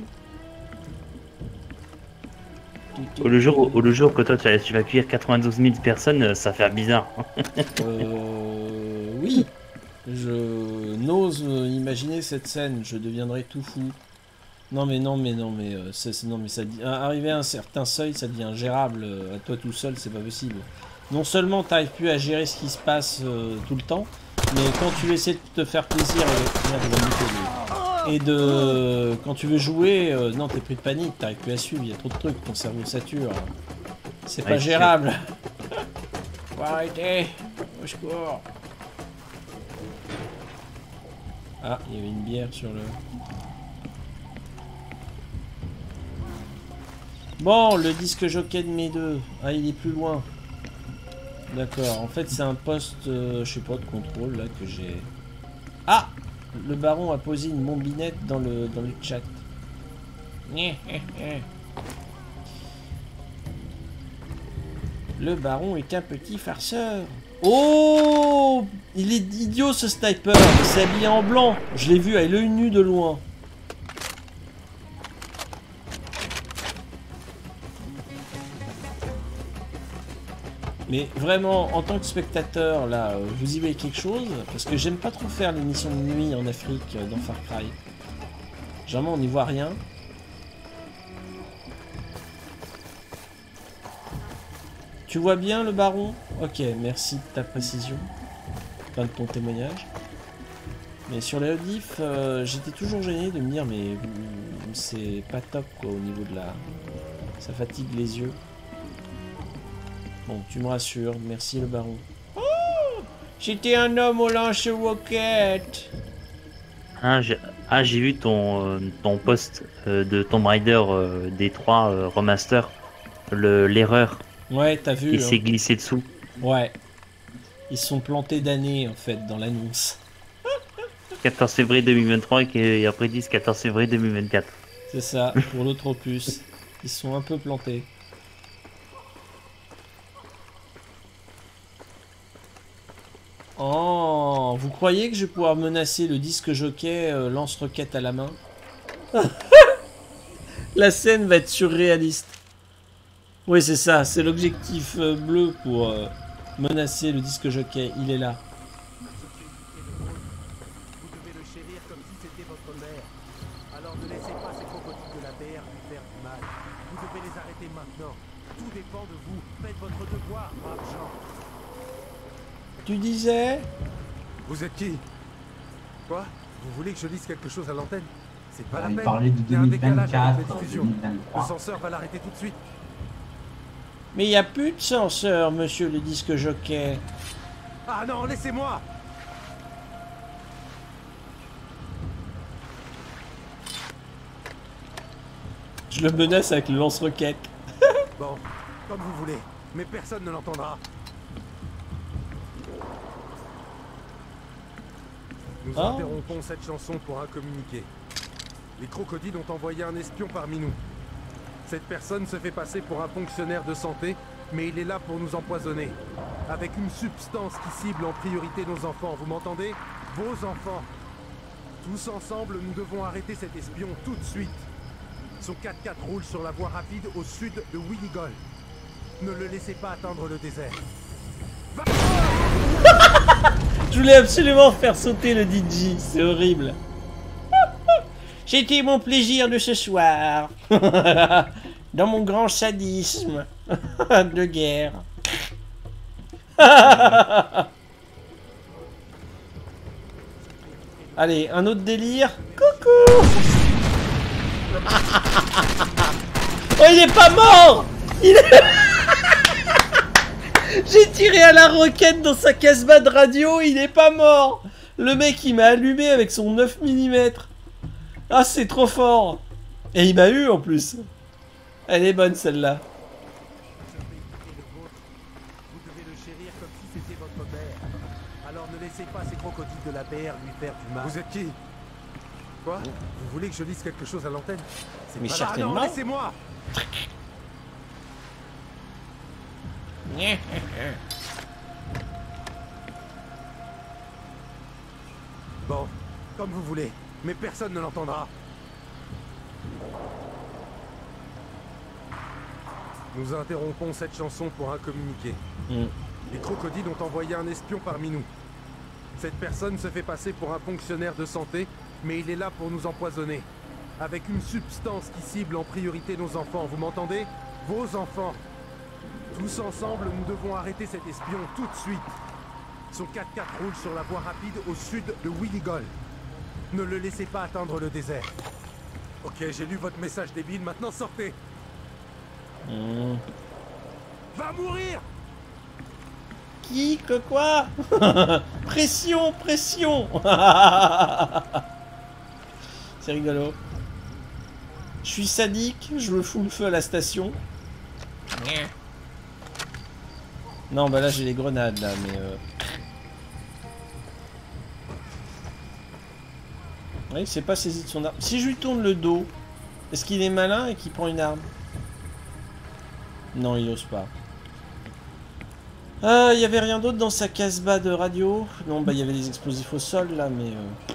Le jour que toi tu vas accueillir 92 000 personnes, ça fait bizarre. Oui. Je n'ose imaginer cette scène, je deviendrai tout fou. Non mais ça arrivé à un certain seuil, ça devient gérable. À toi tout seul, c'est pas possible. Non seulement t'arrives plus à gérer ce qui se passe tout le temps, mais quand tu essaies de te faire plaisir quand tu veux jouer, non t'es pris de panique, t'arrives plus à suivre, il y a trop de trucs, ton cerveau sature. C'est pas gérable. Faut arrêter, au secours. Ah, il y avait une bière sur le... Bon, le disque jockey de mes deux. Ah, il est plus loin. D'accord, en fait c'est un poste, je sais pas, de contrôle là que j'ai... Ah! Le baron a posé une bombinette dans le chat. Le baron est un petit farceur. Oh! Il est idiot ce sniper. Il s'est habillé en blanc. Je l'ai vu à l'œil nu de loin. Mais vraiment, en tant que spectateur, là, vous y voyez quelque chose? Parce que j'aime pas trop faire les missions de nuit en Afrique dans Far Cry. Généralement, on n'y voit rien. Tu vois bien le baron? Ok, merci de ta précision. Enfin, de ton témoignage. Mais sur les modifs, j'étais toujours gêné de me dire, mais c'est pas top quoi au niveau de la... Ça fatigue les yeux. Bon, tu me rassures, merci le baron. Oh, j'étais un homme au lance-roquette. Ah, j'ai vu ton post de Tomb Raider D3 Remaster. L'erreur. Ouais, t'as vu. Il s'est glissé dessous. Ouais. Ils sont plantés d'années en fait dans l'annonce. 14 février 2023 et après 14 février 2024. C'est ça, pour l'autre opus. Ils sont un peu plantés. Oh, vous croyez que je vais pouvoir menacer le disque jockey lance-roquette à la main? La scène va être surréaliste. Oui, c'est ça, c'est l'objectif bleu pour menacer le disque jockey. Il est là. Vous devez le chérir comme si c'était votre mère. Alors ne laissez pas ces crocodiles de la BR lui faire du mal. Vous devez les arrêter maintenant. Tout dépend de vous. Faites votre devoir, braves gens. Tu disais? Vous êtes qui? Quoi? Vous voulez que je lise quelque chose à l'antenne? C'est pas la Il peine. parlait de Il y a un décalage avec 2024, la diffusion. Le 2023. censeur va l'arrêter tout de suite. Mais il n'y a plus de censeur, monsieur le disque jockey. Ah non, laissez-moi! Je le menace avec le lance-roquette. Bon, comme vous voulez. Mais personne ne l'entendra. Nous Oh. interrompons cette chanson pour un communiqué. Les crocodiles ont envoyé un espion parmi nous. Cette personne se fait passer pour un fonctionnaire de santé, mais il est là pour nous empoisonner. Avec une substance qui cible en priorité nos enfants, vous m'entendez? Vos enfants. Tous ensemble, nous devons arrêter cet espion tout de suite. Son 4x4 roule sur la voie rapide au sud de Willigol. Ne le laissez pas atteindre le désert. Je voulais absolument faire sauter le DJ, c'est horrible. C'était mon plaisir de ce soir. Dans mon grand sadisme de guerre. Allez, un autre délire. Coucou. Oh, il est pas mort. Il est... J'ai tiré à la roquette dans sa casbah de radio, il est pas mort. Le mec, il m'a allumé avec son 9 mm. Ah, c'est trop fort. Et il m'a eu en plus. Elle est bonne celle-là. Vous devez le chérir comme si c'était votre mère. Alors ne laissez pas ces crocodiles de la BR lui faire du mal. Vous êtes qui? Quoi? Vous voulez que je lise quelque chose à l'antenne? C'est Mais pas certainement. là. Non, laissez-moi. Bon, comme vous voulez, mais personne ne l'entendra. Nous interrompons cette chanson pour un communiqué. Les crocodiles ont envoyé un espion parmi nous. Cette personne se fait passer pour un fonctionnaire de santé, mais il est là pour nous empoisonner. Avec une substance qui cible en priorité nos enfants, vous m'entendez? Vos enfants. Tous ensemble, nous devons arrêter cet espion tout de suite. Son 4x4 roule sur la voie rapide au sud de Willigol. Ne le laissez pas atteindre le désert. Ok, j'ai lu votre message débile, maintenant sortez. Va mourir! Qui? Que quoi? Pression, pression. C'est rigolo. Je suis sadique, je me fous le feu à la station. Non, bah là j'ai les grenades là, mais oui, il s'est pas saisi de son arme. Si je lui tourne le dos, est-ce qu'il est malin et qu'il prend une arme? Non, il ose pas. Il y avait rien d'autre dans sa casbah de radio? Non, bah il y avait des explosifs au sol là, mais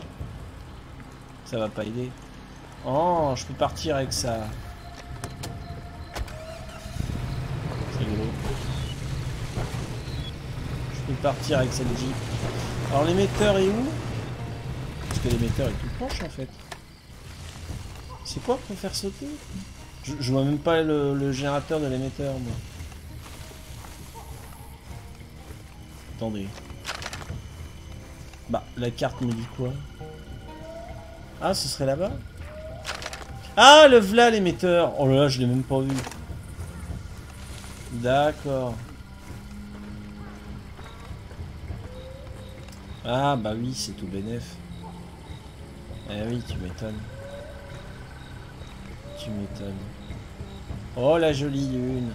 ça va pas aider. Oh, je peux partir avec ça. C'est rigolo. Je peux partir avec cette Jeep. Alors l'émetteur est où? Parce que l'émetteur est tout proche en fait. C'est quoi pour faire sauter? Je vois même pas le générateur de l'émetteur moi. Attendez. Bah, la carte me dit quoi? Ah, ce serait là-bas? Ah, le v'là l'émetteur! Oh là là, je l'ai même pas vu. D'accord. Ah, bah oui, c'est tout bénef. Eh oui, tu m'étonnes. Tu m'étonnes. Oh, la jolie lune.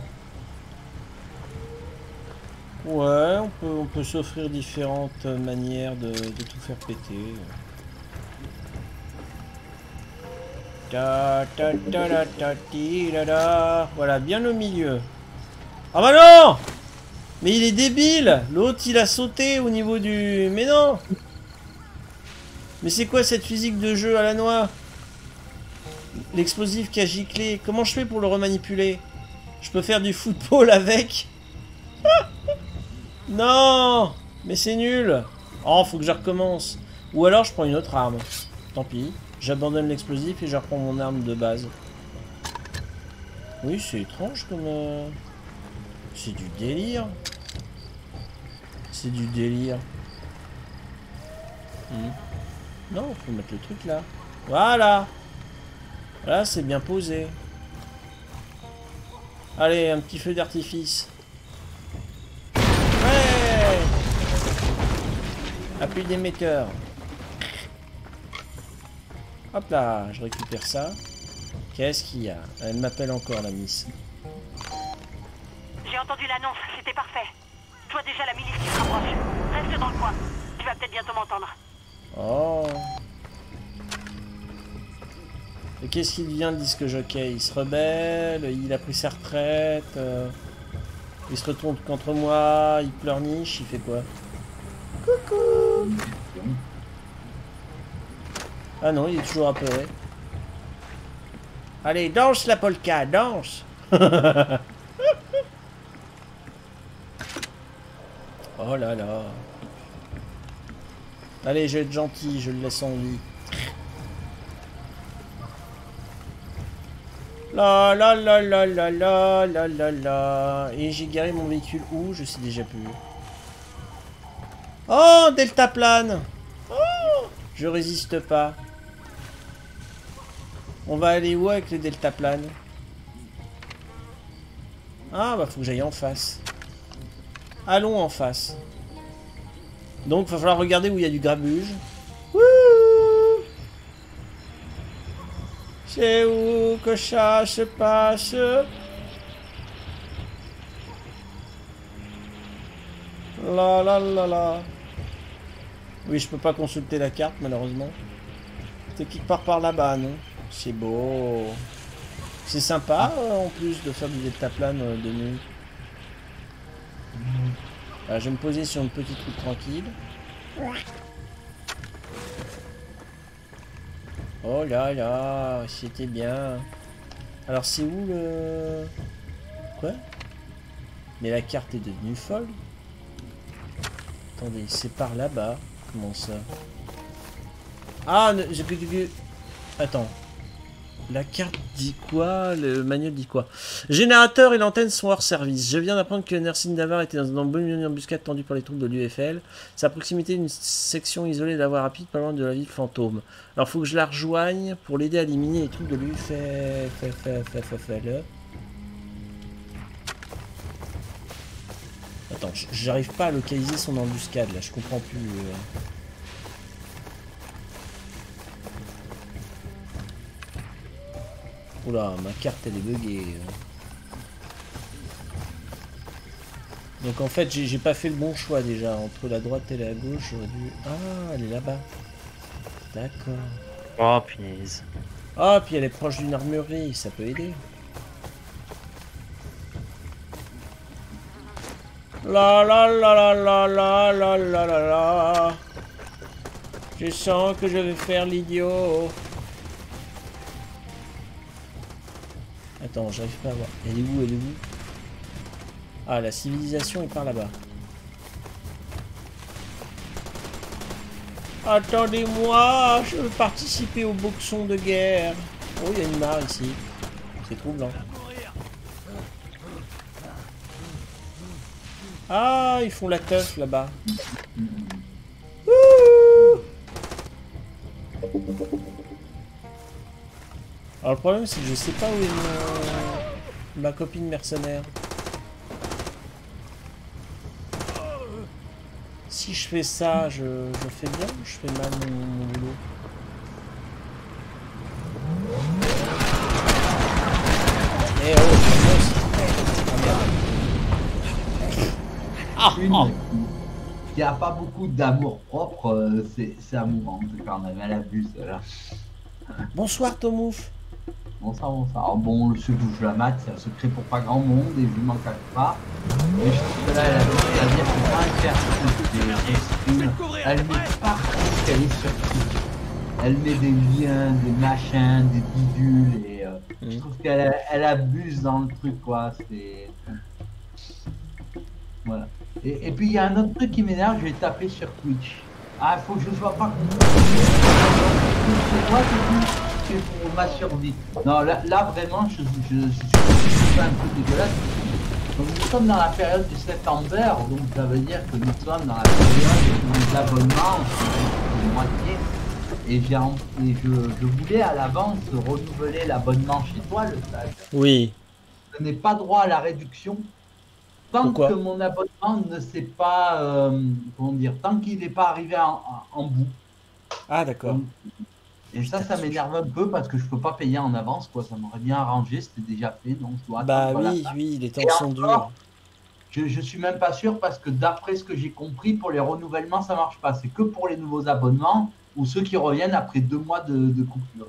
Ouais, on peut s'offrir différentes manières de tout faire péter. Ta ta ta ta ta ti da da. Voilà, bien au milieu. Ah bah non! Mais il est débile. L'autre, il a sauté au niveau du... Mais non. Mais c'est quoi cette physique de jeu à la noix? L'explosif qui a giclé. Comment je fais pour le remanipuler? Je peux faire du football avec? Non. Mais c'est nul. Oh, faut que je recommence. Ou alors je prends une autre arme. Tant pis. J'abandonne l'explosif et je reprends mon arme de base. Oui, c'est étrange comme... C'est du délire. C'est du délire. Non, faut mettre le truc là. Voilà. Là, c'est bien posé. Allez, un petit feu d'artifice. Ouais. Appui d'émetteur. Hop là, je récupère ça. Qu'est-ce qu'il y a? Elle m'appelle encore, la miss. J'ai entendu l'annonce, c'était parfait. Je vois déjà la milice qui se rapproche. Reste dans le coin. Tu vas peut-être bientôt m'entendre. Oh. Et qu'est-ce qu'il devient, le disque jockey? Il se rebelle, il a pris sa retraite, il se retourne contre moi, il pleurniche, il fait quoi? Coucou. Ah non, il est toujours apeuré. Allez, danse la polka, danse. Oh là là. Allez, je vais être gentil, je le laisse en vie. La la la la la la la la la. Et j'ai garé mon véhicule où? Je sais déjà plus. Oh, deltaplane. Oh, je résiste pas. On va aller où avec le deltaplane? Ah, bah faut que j'aille en face. Allons en face. Donc, il va falloir regarder où il y a du grabuge. Wouh! C'est où que ça se passe? La la la la. Oui, je peux pas consulter la carte, malheureusement. C'est quelque part par là-bas, non? C'est beau. C'est sympa, en plus, de faire du deltaplane de nuit. Je vais me poser sur une petite route tranquille. Oh là là, c'était bien. Alors c'est où le... Quoi? Mais la carte est devenue folle. Attendez, c'est par là-bas. Comment ça? Ah, attends. La carte dit quoi? Le manuel dit quoi? Générateur et l'antenne sont hors service. Je viens d'apprendre que Nersin Davar était dans une bonne embuscade tendue par les troupes de l'UFL. C'est à proximité d'une section isolée de la voie rapide, pas loin de la ville fantôme. Alors faut que je la rejoigne pour l'aider à éliminer les troupes de l'UFL. Attends, j'arrive pas à localiser son embuscade là, je comprends plus. Oula, ma carte elle est buggée. Donc en fait j'ai pas fait le bon choix déjà. Entre la droite et la gauche j'aurais dû... Ah, elle est là-bas. D'accord. Oh punaise. Ah, puis elle est proche d'une armurerie, ça peut aider. La la la la la la la la la la. Je sens que je vais faire l'idiot. Attends, j'arrive pas à voir. Elle est où? Elle est où? Ah, la civilisation est par là-bas. Attendez-moi, je veux participer au boxon de guerre. Oh, il y a une mare ici. C'est troublant. Ah, ils font la teuf là-bas. Alors le problème c'est que je sais pas où est ma copine mercenaire. Si je fais ça, je fais bien ou je fais mal mon boulot? Eh oh, Une qui a pas beaucoup d'amour propre, c'est amourant quand même, elle abuse là. Bonsoir Tomouf. Bon, ça, bon, ça. Alors bon, le secret où je la mate, c'est un secret pour pas grand monde et je m'en cache pas. Et je trouve que là, elle a dire que pas un faire elle met partout qu'elle est sur Twitch. Elle met des liens, des machins, des bidules et je trouve qu'elle abuse dans le truc, quoi. C'est... Voilà. Et puis il y a un autre truc qui m'énerve, je vais taper sur Twitch. Ah, faut que je sois pas content. C'est moi qui dis pour ma survie. Non, là vraiment, je suis un peu dégueulasse. Donc nous sommes dans la période du septembre, donc ça veut dire que nous sommes dans la période des abonnements, de moitié. Et je voulais à l'avance renouveler l'abonnement chez toi, le stage. Oui. Je n'ai pas droit à la réduction. Tant Pourquoi? que mon abonnement ne s'est pas, comment dire, tant qu'il n'est pas arrivé en bout. Ah d'accord. Et ça m'énerve un peu parce que je peux pas payer en avance, quoi. Ça m'aurait bien arrangé, c'était déjà fait, donc je dois Bah attendre oui, la fin. oui, les temps Et sont encore, durs. je suis même pas sûr parce que d'après ce que j'ai compris, pour les renouvellements, ça marche pas. C'est que pour les nouveaux abonnements ou ceux qui reviennent après 2 mois de coupure.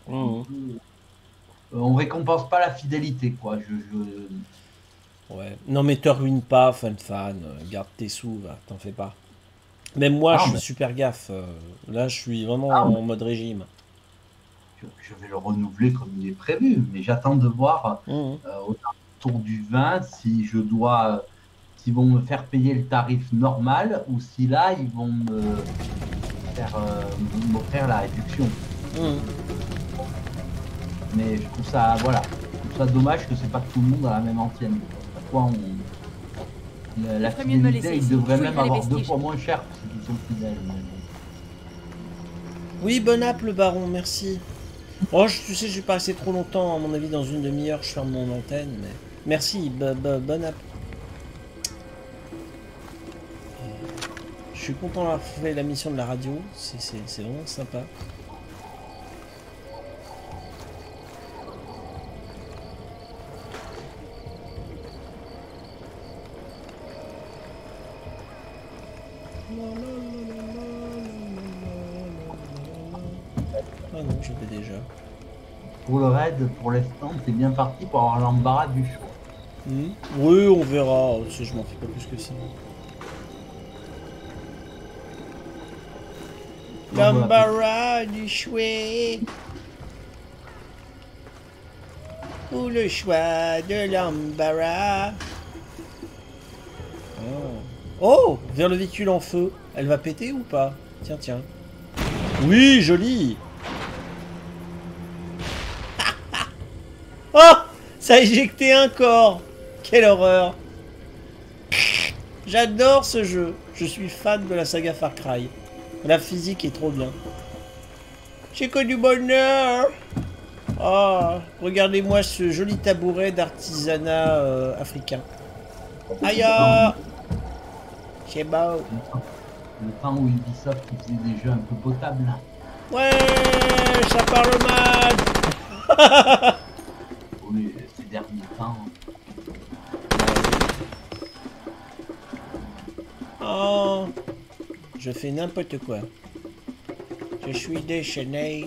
On récompense pas la fidélité, quoi. Ouais. Non mais te ruine pas, fan. Garde tes sous, va, t'en fais pas. Même moi, je fais super gaffe. Là, je suis vraiment en mode régime. Je vais le renouveler comme il est prévu, mais j'attends de voir autour du 20 si je dois, s'ils vont me faire payer le tarif normal ou si là ils vont m'offrir la réduction. Mais je trouve ça, voilà, je trouve ça dommage que c'est pas tout le monde à la même ancienne. Pourquoi la fidélité, ils devraient même avoir 2 fois moins cher pour ceux qui sont fidèles. Oui, bon app le baron, merci. Oh, tu sais, je vais pas rester trop longtemps, à mon avis, dans une demi-heure, je ferme mon antenne, mais... Merci, bon app. Je suis content d'avoir fait la mission de la radio, c'est vraiment sympa. Ah non, je fais déjà. Pour le raid, pour l'instant, t'es bien parti pour avoir l'embarras du choix. Oui, on verra. Je m'en fais pas plus que ça. L'embarras du choix. Ou le choix de l'embarras. Oh, vers le véhicule en feu. Elle va péter ou pas? Tiens, tiens. Oui, joli. Oh, ça a éjecté un corps. Quelle horreur. J'adore ce jeu. Je suis fan de la saga Far Cry. La physique est trop bien. J'ai que du bonheur. Oh, regardez-moi ce joli tabouret d'artisanat africain. Aïe. C'est beau. Le temps où Ubisoft faisait des jeux un peu potables. Ouais, ça parle mal. Oui, ces derniers temps. Oh, je fais n'importe quoi. Je suis déchaîné.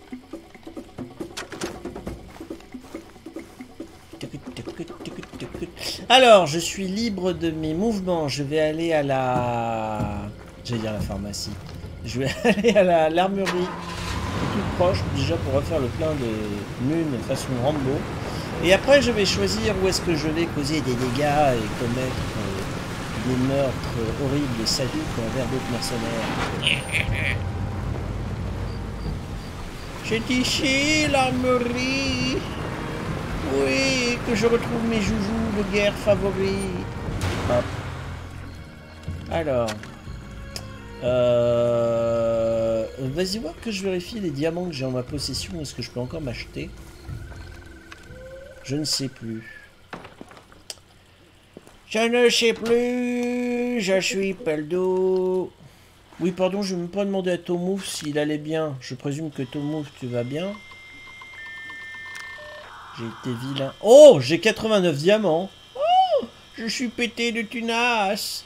Alors, je suis libre de mes mouvements. Je vais aller à la... J'allais dire la pharmacie. Je vais aller à l'armurerie toute proche, déjà pour refaire le plein de Nune façon Rambo. Et après, je vais choisir où est-ce que je vais causer des dégâts et commettre des meurtres horribles et sadiques envers d'autres mercenaires. C'est ici, l'armurerie. Oui, que je retrouve mes joujoux de guerre favoris. Hop. Alors... Vas-y voir que je vérifie les diamants que j'ai en ma possession. Est-ce que je peux encore m'acheter? Je ne sais plus. Je ne sais plus. Je suis perdu. Oui, pardon, je ne vais pas demander à Tomouf s'il allait bien. Je présume que Tomouf, tu vas bien. J'ai été vilain. Oh, j'ai 89 diamants. Oh, je suis pété de tunas.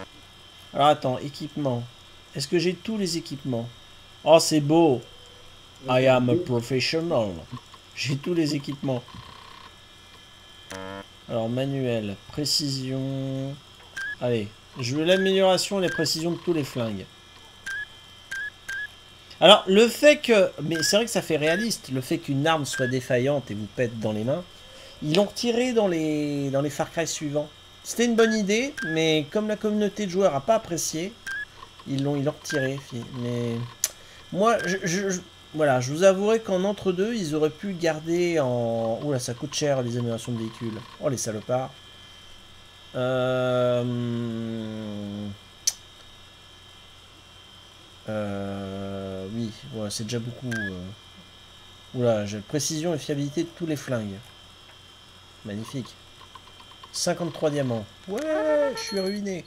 Alors attends, équipement. Est-ce que j'ai tous les équipements? Oh, c'est beau. I am a professional. J'ai tous les équipements. Alors, manuel, précision... Allez, je veux l'amélioration et la précision de tous les flingues. Alors, le fait que... Mais c'est vrai que ça fait réaliste. Le fait qu'une arme soit défaillante et vous pète dans les mains. Ils l'ont retiré dans les Far Cry suivants. C'était une bonne idée, mais comme la communauté de joueurs n'a pas apprécié, ils l'ont retiré. Mais moi, voilà, je vous avouerai qu'en entre-deux, ils auraient pu garder en... Oula, ça coûte cher les améliorations de véhicules. Oh, les salopards. Oui, ouais, c'est déjà beaucoup. Oula, j'ai précision et fiabilité de tous les flingues. Magnifique. 53 diamants. Ouais, je suis ruiné.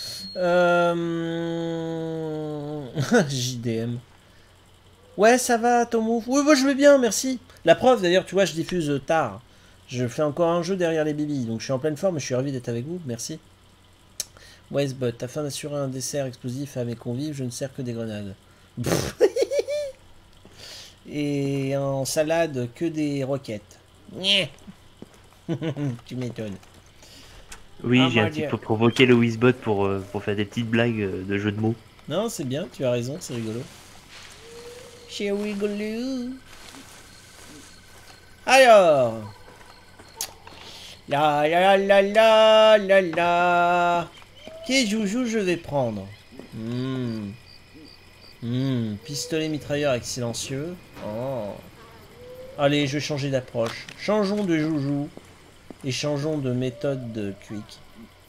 JDM. Ouais, ça va, Tomo. Oui, moi je vais bien, merci. La preuve, d'ailleurs, tu vois, je diffuse tard. Je fais encore un jeu derrière les bibis, donc je suis en pleine forme, je suis ravi d'être avec vous, merci. Westbot, afin d'assurer un dessert explosif à mes convives, je ne sers que des grenades. Et en salade, que des roquettes. Tu m'étonnes. Oui, Ah, j'ai un mon petit Dieu. peu provoqué le Wizbot pour faire des petites blagues de jeux de mots. Non, c'est bien, tu as raison, c'est rigolo. C'est rigolo. Alors. La la la la la la. Quel joujou je vais prendre? Pistolet mitrailleur avec silencieux. Oh. Allez, je vais changer d'approche. Changeons de joujou. Et changeons de méthode de quick.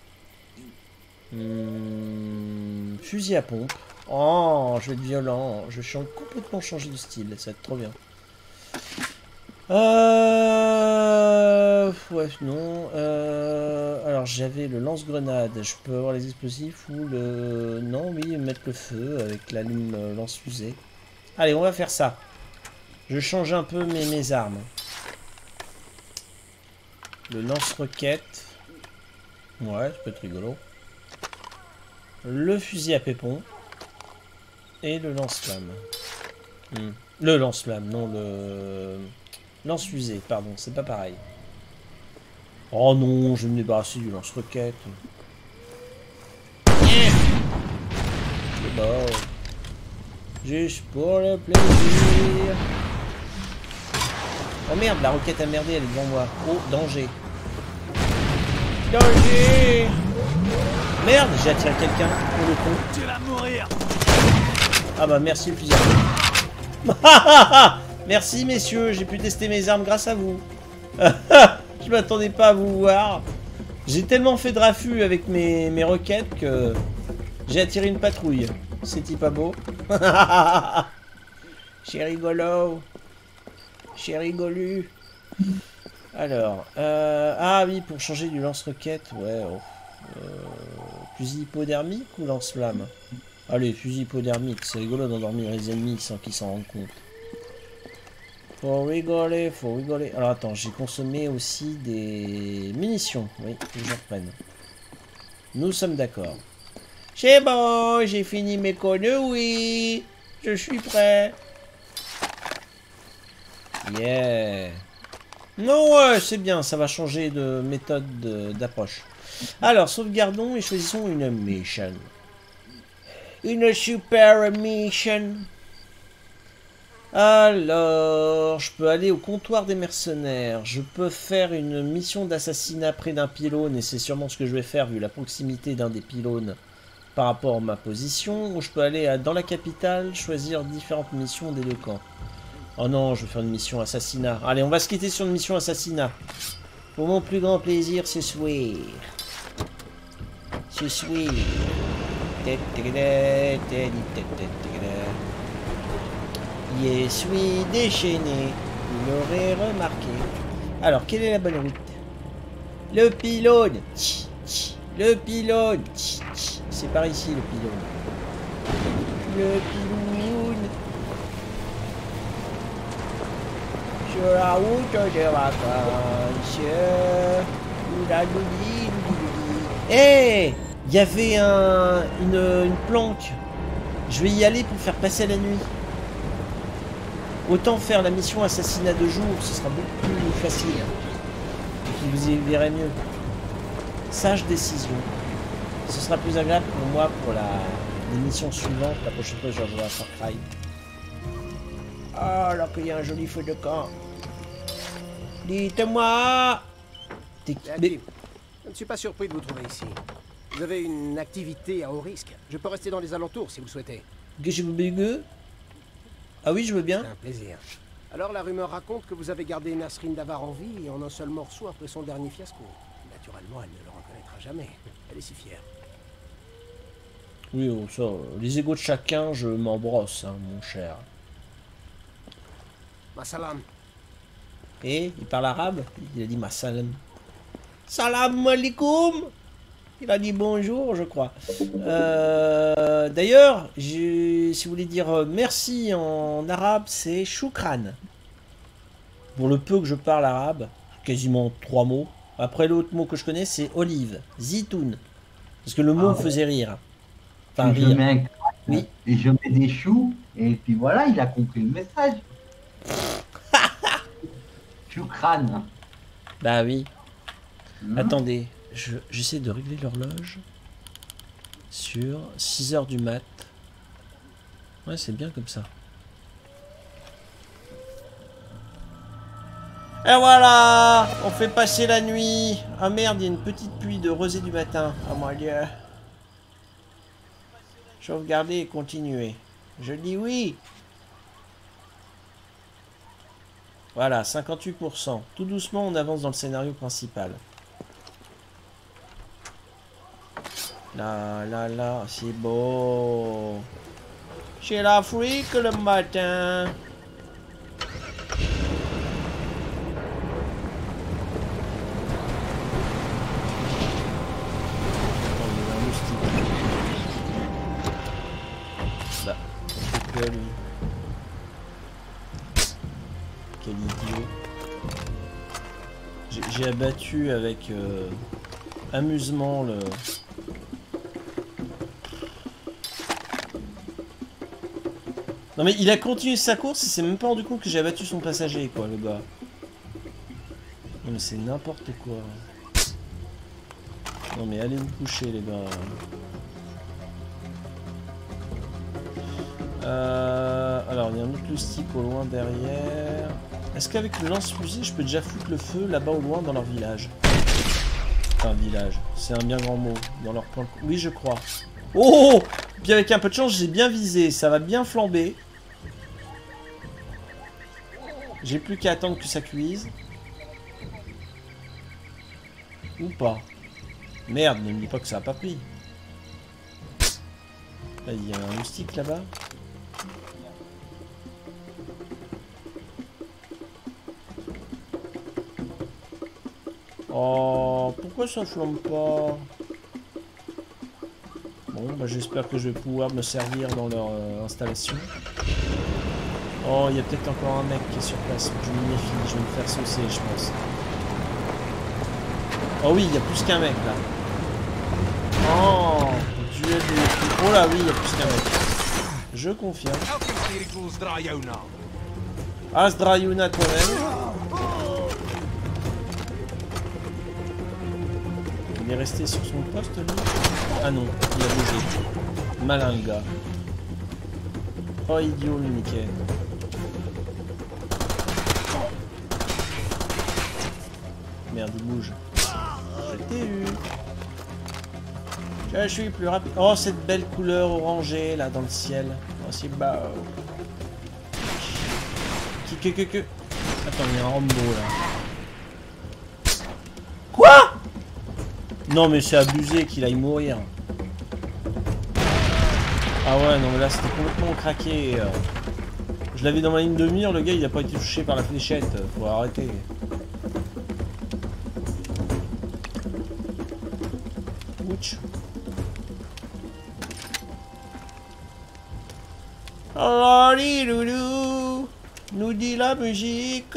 Fusil à pompe. Oh, je vais être violent. Je vais complètement changer de style. Ça va être trop bien. Ouais, non. Alors, j'avais le lance-grenade. Je peux avoir les explosifs ou le... Non, oui, mettre le feu avec la lance-fusée. Allez, on va faire ça. Je change un peu mes armes. Le lance-roquette. Ouais, ça peut être rigolo. Le fusil à pépon. Et le lance-flamme. Le lance-flamme, non, le... Lance-fusée, pardon, c'est pas pareil. Oh non, je vais me débarrasser du lance-roquette. C'est bon. Juste pour le plaisir. Oh merde, la roquette a merdé, elle est devant moi. Oh, danger. Danger. Merde, j'ai attiré quelqu'un pour le con. Tu vas mourir. Ah bah merci le fusil. Merci messieurs, j'ai pu tester mes armes grâce à vous. Je m'attendais pas à vous voir. J'ai tellement fait de raffut avec mes roquettes que j'ai attiré une patrouille. C'est-il pas beau? C'est rigolo. C'est rigolu. Alors, ah oui, pour changer du lance-roquette, ouais. Fusil hypodermique ou lance-flamme? Allez, fusil hypodermique, c'est rigolo d'endormir les ennemis sans qu'ils s'en rendent compte. Faut rigoler, faut rigoler. Alors attends, j'ai consommé aussi des munitions. Oui, faut que je reprenne. Nous sommes d'accord. C'est bon, j'ai fini mes conneries. Je suis prêt. Yeah. Non, ouais, c'est bien, ça va changer de méthode d'approche. Alors, sauvegardons et choisissons une mission. Une super mission. Alors, je peux aller au comptoir des mercenaires. Je peux faire une mission d'assassinat près d'un pylône, et c'est sûrement ce que je vais faire vu la proximité d'un des pylônes par rapport à ma position. Ou je peux aller dans la capitale, choisir différentes missions des deux camps. Oh non, je vais faire une mission assassinat. Allez, on va se quitter sur une mission assassinat. Pour mon plus grand plaisir ce soir. Ce soir. Je suis déchaîné. Vous l'aurez remarqué. Alors, quelle est la bonne route? Le pylône. Le pylône. C'est par ici le pylône. Le pylône. Sur la route des vacances. Hé, il y avait une planque. Je vais y aller pour faire passer la nuit. Autant faire la mission assassinat de jour, ce sera beaucoup plus facile. Et puis vous y verrez mieux. Sage décision. Ce sera plus agréable pour moi pour l'émission suivante, la prochaine fois je vais jouer à Far Cry. Ah, alors qu'il y a un joli feu de camp. Dites-moi. Mais... Je ne suis pas surpris de vous trouver ici. Vous avez une activité à haut risque. Je peux rester dans les alentours si vous souhaitez. Ah oui, je veux bien. C'est un plaisir. Alors la rumeur raconte que vous avez gardé Nasrin Davar en vie et en un seul morceau après son dernier fiasco. Naturellement, elle ne le reconnaîtra jamais. Elle est si fière. Oui, oh, ça, les égos de chacun, je m'en brosse, hein, mon cher. Masalam. Et il parle arabe? Il a dit Masalam. Salam alaikum. Il a dit bonjour, je crois. D'ailleurs, si vous voulez dire merci en arabe, c'est shukran. Pour le peu que je parle arabe, quasiment 3 mots. Après, l'autre mot que je connais, c'est olive, zitoun. Parce que le mot me faisait rire. Enfin, je mets un crack, oui. Et je mets des choux, et puis voilà, il a compris le message. Choukran. Bah oui. Attendez, j'essaie de régler l'horloge sur 6 h du mat. Ouais, c'est bien comme ça. Et voilà, on fait passer la nuit. Ah merde, il y a une petite pluie de rosée du matin. Oh mon dieu. Sauvegarder et continuer. Je dis oui. Voilà, 58%. Tout doucement, on avance dans le scénario principal. Là, là, là, c'est beau. C'est l'Afrique le matin. Bah, c'est que lui. Quel idiot. J'ai abattu avec amusement le... Non mais il a continué sa course, il s'est même pas rendu compte que j'ai abattu son passager, quoi, le gars. Non mais c'est n'importe quoi. Non mais allez vous coucher, les gars. Alors il y a un autre loustic au loin derrière. Est-ce qu'avec le lance-fusée, je peux déjà foutre le feu là-bas au loin dans leur village? Enfin village, c'est un bien grand mot. Dans leur point... Oui je crois. Oh! Puis avec un peu de chance, j'ai bien visé, ça va bien flamber. J'ai plus qu'à attendre que ça cuise. Ou pas. Merde, ne me dis pas que ça a pas pris. Là, il y a un moustique là-bas. Oh, pourquoi ça flambe pas? Bon, bah j'espère que je vais pouvoir me servir dans leur installation. Oh, il y a peut-être encore un mec qui est sur place. Je me méfie, je vais me faire saucer, je pense. Oh oui, il y a plus qu'un mec là. Oh, duel de... Oh là oui, il y a plus qu'un mec. Je confirme. Azdrayuna toi-même. Il est resté sur son poste lui. Ah non, il a bougé. Malin le gars. Oh idiot le Mickey. Merde, il bouge. Je t'ai eu. Je suis plus rapide. Oh, cette belle couleur orangée là dans le ciel. Oh, c'est beau. Que. Attends, il y a un Rambo là. Quoi? Non, mais c'est abusé qu'il aille mourir. Ah ouais, non, mais là c'était complètement craqué. Je l'avais dans ma ligne de mire, le gars il a pas été touché par la fléchette. Faut arrêter. Ouch. Loli loulou, nous dit la musique.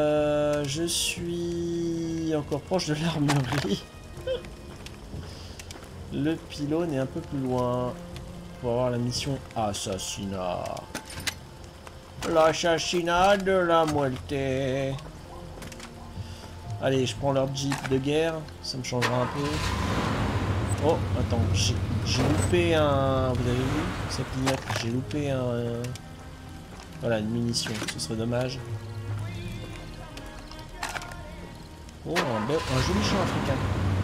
Je suis encore proche de l'armurerie. Le pylône est un peu plus loin. Pour avoir la mission assassinat. L'assassinat de la moitié. Allez, je prends leur jeep de guerre. Ça me changera un peu. Oh, attends, j'ai loupé un... Vous avez vu? Ça clignote. J'ai loupé un... Voilà, une munition. Ce serait dommage. Oh, un joli chant africain.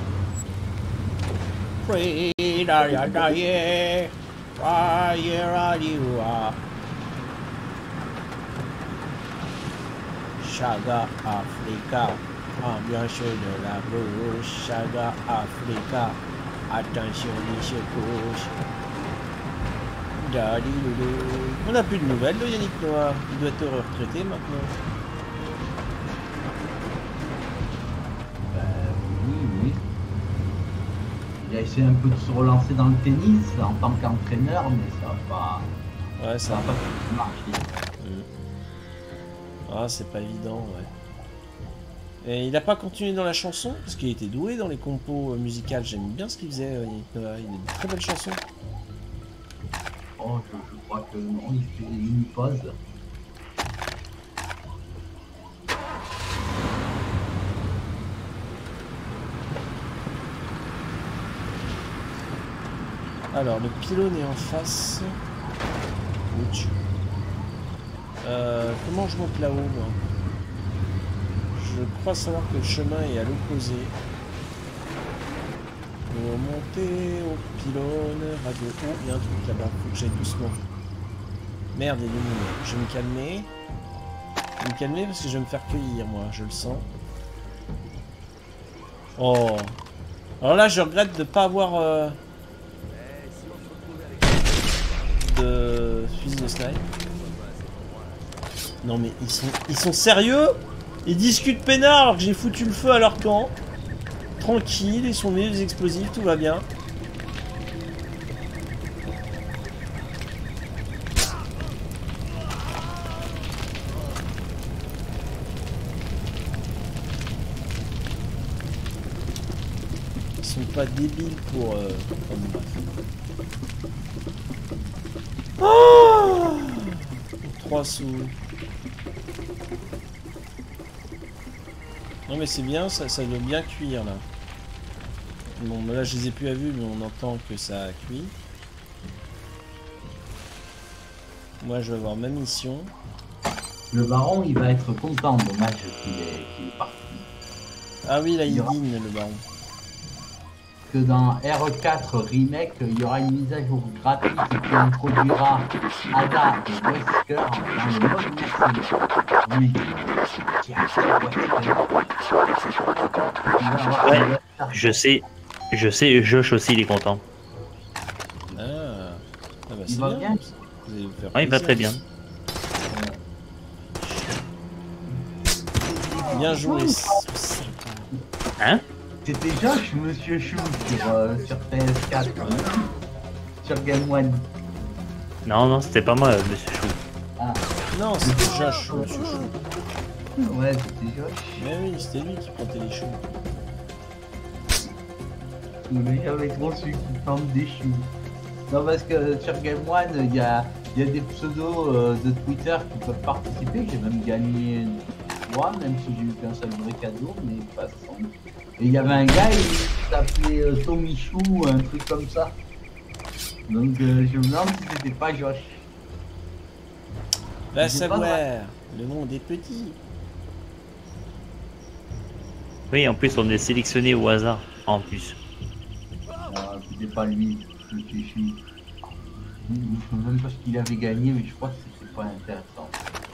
Chaga Africa, ambiance de la bouche. Chaga Africa, attention les secousses. On n'a plus de nouvelles de Yannick Noah. Il doit être retraité maintenant. Oui. Il a essayé un peu de se relancer dans le tennis en tant qu'entraîneur, mais ça va pas. Ouais, ça va pas marcher. Ah, c'est pas évident, ouais. Et il a pas continué dans la chanson, parce qu'il était doué dans les compos musicales. J'aime bien ce qu'il faisait, Yannick Noah. Il a de très belles chansons. Oh, je crois que non, il fait une pause. Alors, le pylône est en face. Ouch. Comment je monte là-haut, moi? Je crois savoir que le chemin est à l'opposé. Pour monter au pylône, radio. Oh, il y a un truc là-bas, faut que j'aille doucement. Merde, il est mignon. Je vais me calmer. Je vais me calmer parce que je vais me faire cueillir, moi, je le sens. Oh. Alors là, je regrette de ne pas avoir de fusil de snipe. Non mais ils sont sérieux? Ils discutent peinard alors que j'ai foutu le feu à leur camp. Tranquille, ils sont mis des explosifs, tout va bien. Ils sont pas débiles pour... Oh 3 sous. Non mais c'est bien, ça doit bien cuire là. Bon là je les ai plus à vue mais on entend que ça a cuit. Moi je vais avoir ma mission. Le baron il va être content, dommage qu'il est parti. Ah oui là il dîne le baron. Que dans R4 Remake, il y aura une mise à jour gratuite qui introduira Ada et Wesker dans le mode mercenaire. Oui. Ouais, je sais, Josh aussi il est content. Ah bah il va bien. Vous allez vous faire ouais, il va plaisir. très bien. Bien joué. Hein? C'était Josh, Monsieur Chou, sur PS4, sur Game One. Non, c'était pas moi, Monsieur Chou. Ah. Non, c'était Josh, Monsieur Chou. Ouais, c'était Josh. Mais oui, c'était lui qui portait les choux. Mais j'avais trop su qu'il tente des choux. Non, parce que sur Game One, il y a des pseudos de Twitter qui peuvent participer. J'ai même gagné 3, même si j'ai eu qu'un seul vrai cadeau, mais pas sans. Et il y avait un gars, il s'appelait Tommy Chou, un truc comme ça. Donc je me demande si c'était pas Josh. Va savoir, le monde est petit. Oui, en plus on est sélectionné au hasard, en plus. Ah, c'était pas lui, c'était lui. Je ne sais même pas ce qu'il avait gagné, mais je crois que c'était pas intéressant.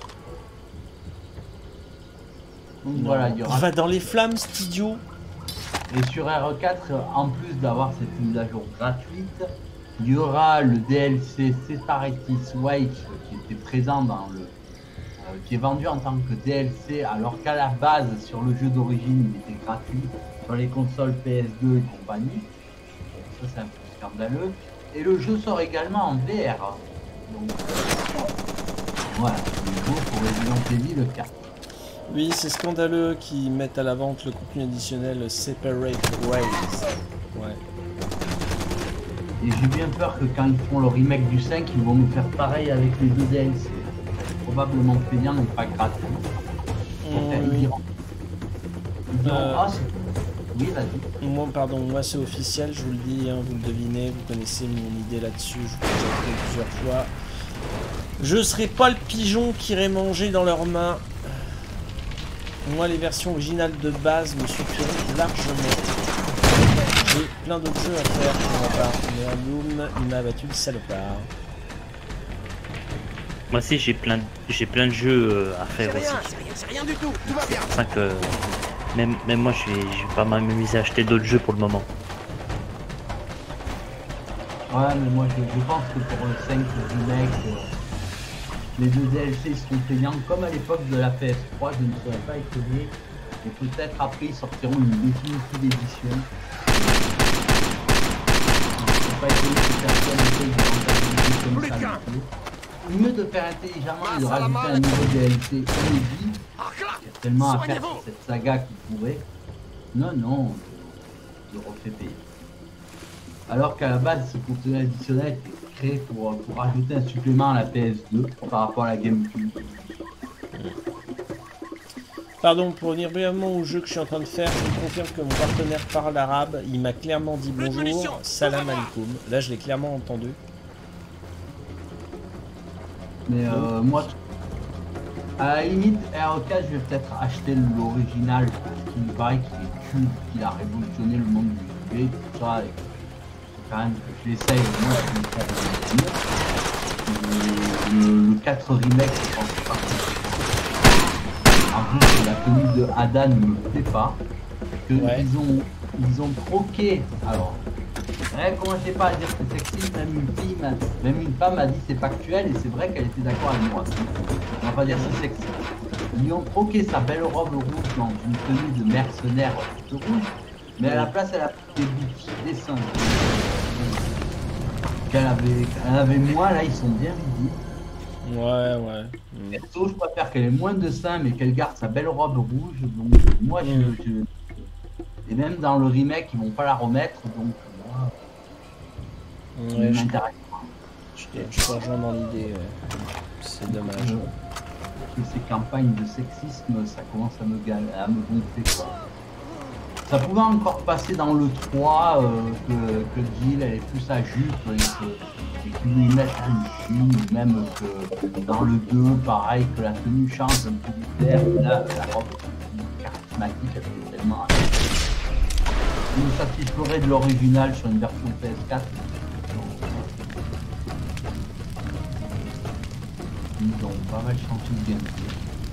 Donc voilà, il y aura... Il va dans les flammes, cet idiot. Et sur R4, en plus d'avoir cette mise à jour gratuite, il y aura le DLC Separatist Wake qui était présent dans le... qui est vendu en tant que DLC alors qu'à la base sur le jeu d'origine il était gratuit sur les consoles PS2 et compagnie. Ça c'est un peu scandaleux. Et le jeu sort également en VR. Donc voilà, le jeu pour Resident Evil le 4. Oui, c'est scandaleux qu'ils mettent à la vente le contenu additionnel Separate Ways. Ouais. Et j'ai bien peur que quand ils font le remake du 5, ils vont nous faire pareil avec les 2 DLC. Probablement payant et pas gratuit. Ils diront, ah, c'est... Oui, vas-y. Moi c'est officiel, je vous le dis, hein, vous le devinez, vous connaissez mon idée là-dessus, je vous l'ai déjà fait plusieurs fois. Je serai pas le pigeon qui irait manger dans leurs mains. Moi, les versions originales de base me suffiront largement. J'ai plein d'autres jeux à faire pour ma part. Mais un Bloom, il m'a battu le salopard. Moi aussi, j'ai plein de jeux à faire aussi. C'est rien du tout, tout va bien. C'est ça que même moi, je vais pas m'amuser à acheter d'autres jeux pour le moment. Ouais, mais moi, je pense que pour le 5, le remake, les 2 DLC seront payants comme à l'époque de la PS3, je ne serais pas étonné. Et peut-être après, ils sortiront une définitive édition. Je ne serais pas étonné que personne essaye de rentabiliser comme ça. Mieux de faire intelligemment et de rajouter un nouveau DLC inédit. Il y a tellement à faire sur cette saga qui pourrait. Non, je refais payer. Alors qu'à la base, ce contenu additionnel était créé pour ajouter un supplément à la PS2 par rapport à la GameCube. Pardon, pour revenir brièvement au jeu que je suis en train de faire, je vous confirme que mon partenaire parle arabe. Il m'a clairement dit bonjour, salam alaikum. Là, je l'ai clairement entendu. Mais moi, à la limite, ROK, je vais peut-être acheter l'original parce qu'il me paraît qu'il est culte, qu'il a révolutionné le monde du jeu, tout ça. Et quand même que je l'essaye, moi je le 4 remake, je pense pas. En plus, la tenue de Ada ne me plaît pas. Que ouais. Ils ont troqué. Alors, commencez pas à dire que c'est sexy, même une femme a dit c'est factuel et c'est vrai qu'elle était d'accord avec moi. On va pas dire c'est sexy. Ils ont troqué sa belle robe rouge dans une tenue de mercenaire toute rouge, mais à la place elle a pris des bouts, des seins. Qu'elle avait moins, là ils sont bien visibles. Ouais. Perso, je préfère qu'elle ait moins de seins mais qu'elle garde sa belle robe rouge. Donc moi et même dans le remake ils vont pas la remettre, donc ouais, je te rejoins dans l'idée, c'est dommage. Ces campagnes de sexisme, ça commence à me gonfler, quoi. Ça pouvait encore passer dans le 3, que Jill elle est plus à jupe et qu'ils lui mettent un jean, même que dans le 2, pareil, que la tenue change un peu d'hiver, là, la robe charismatique, elle fait tellement... Je me satisferais de l'original sur une version PS4. Ils ont pas mal changé de gameplay.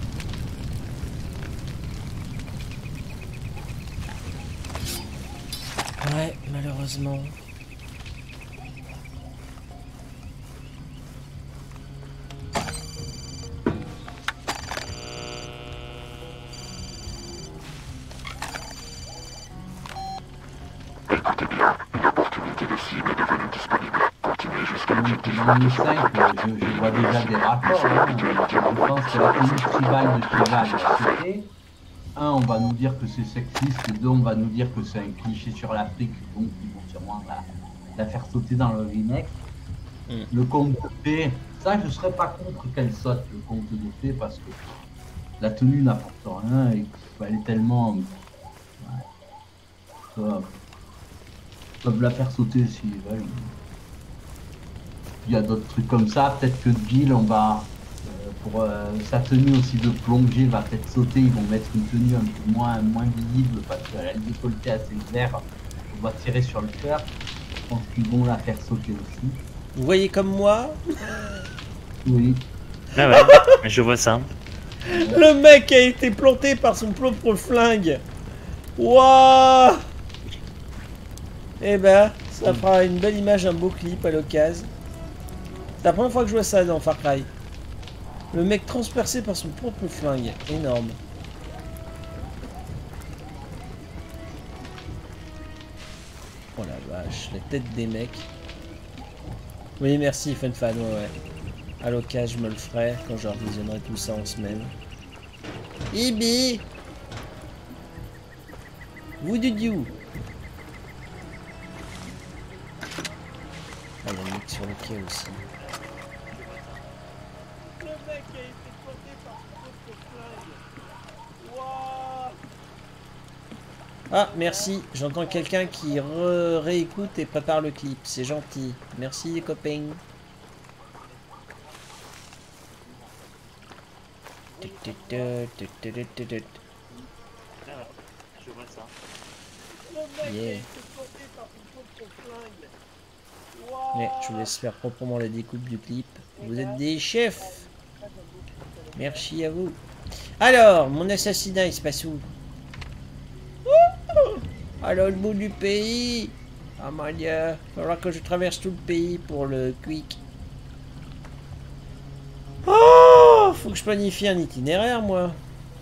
Ouais, malheureusement. Écoutez bien, une opportunité de cible est devenue disponible. Continuez jusqu'à Dans le 5, je vois déjà des rapports. Hein. Je pense que la tenue tribale de cheval, c'était... On va nous dire que c'est sexiste. 2, on va nous dire que c'est un cliché sur l'Afrique. Donc, ils vont sûrement la faire sauter dans le remake. Le conte de fées, ça, je serais pas contre qu'elle saute, le conte de fées, parce que la tenue n'apporte rien et elle est tellement... Ouais. Ils peuvent la faire sauter s'ils veulent. Il y a d'autres trucs comme ça, peut-être que Jill, on va, pour sa tenue aussi de plongée, va peut-être sauter, ils vont mettre une tenue un peu moins visible parce qu'elle a le décolleté assez vert, on va tirer sur le cœur, je pense qu'ils vont la faire sauter aussi. Vous voyez comme moi? Oui. Ah ouais, je vois ça. Le mec a été planté par son propre flingue. Wouah! Eh ben, ça fera une belle image, un beau clip à l'occasion. C'est la première fois que je vois ça dans Far Cry. Le mec transpercé par son propre flingue. Énorme. Oh la vache, la tête des mecs. Oui, merci FunFan, ouais. À l'occasion, je me le ferai quand je revisionnerai tout ça en semaine. Ibi! Vous du dieu. sur le quai aussi. Le mec a été planté par son flingue. Wow. Ah, merci. J'entends quelqu'un qui réécoute et prépare le clip. C'est gentil. Merci les copains. Je vois ça. Yeah. Mais je vous laisse faire proprement la découpe du clip. Vous êtes des chefs. Merci à vous. Alors, mon assassinat, il se passe où? À l'autre bout du pays. Ah mon dieu. Il faudra que je traverse tout le pays pour le quick. Oh, faut que je planifie un itinéraire, moi.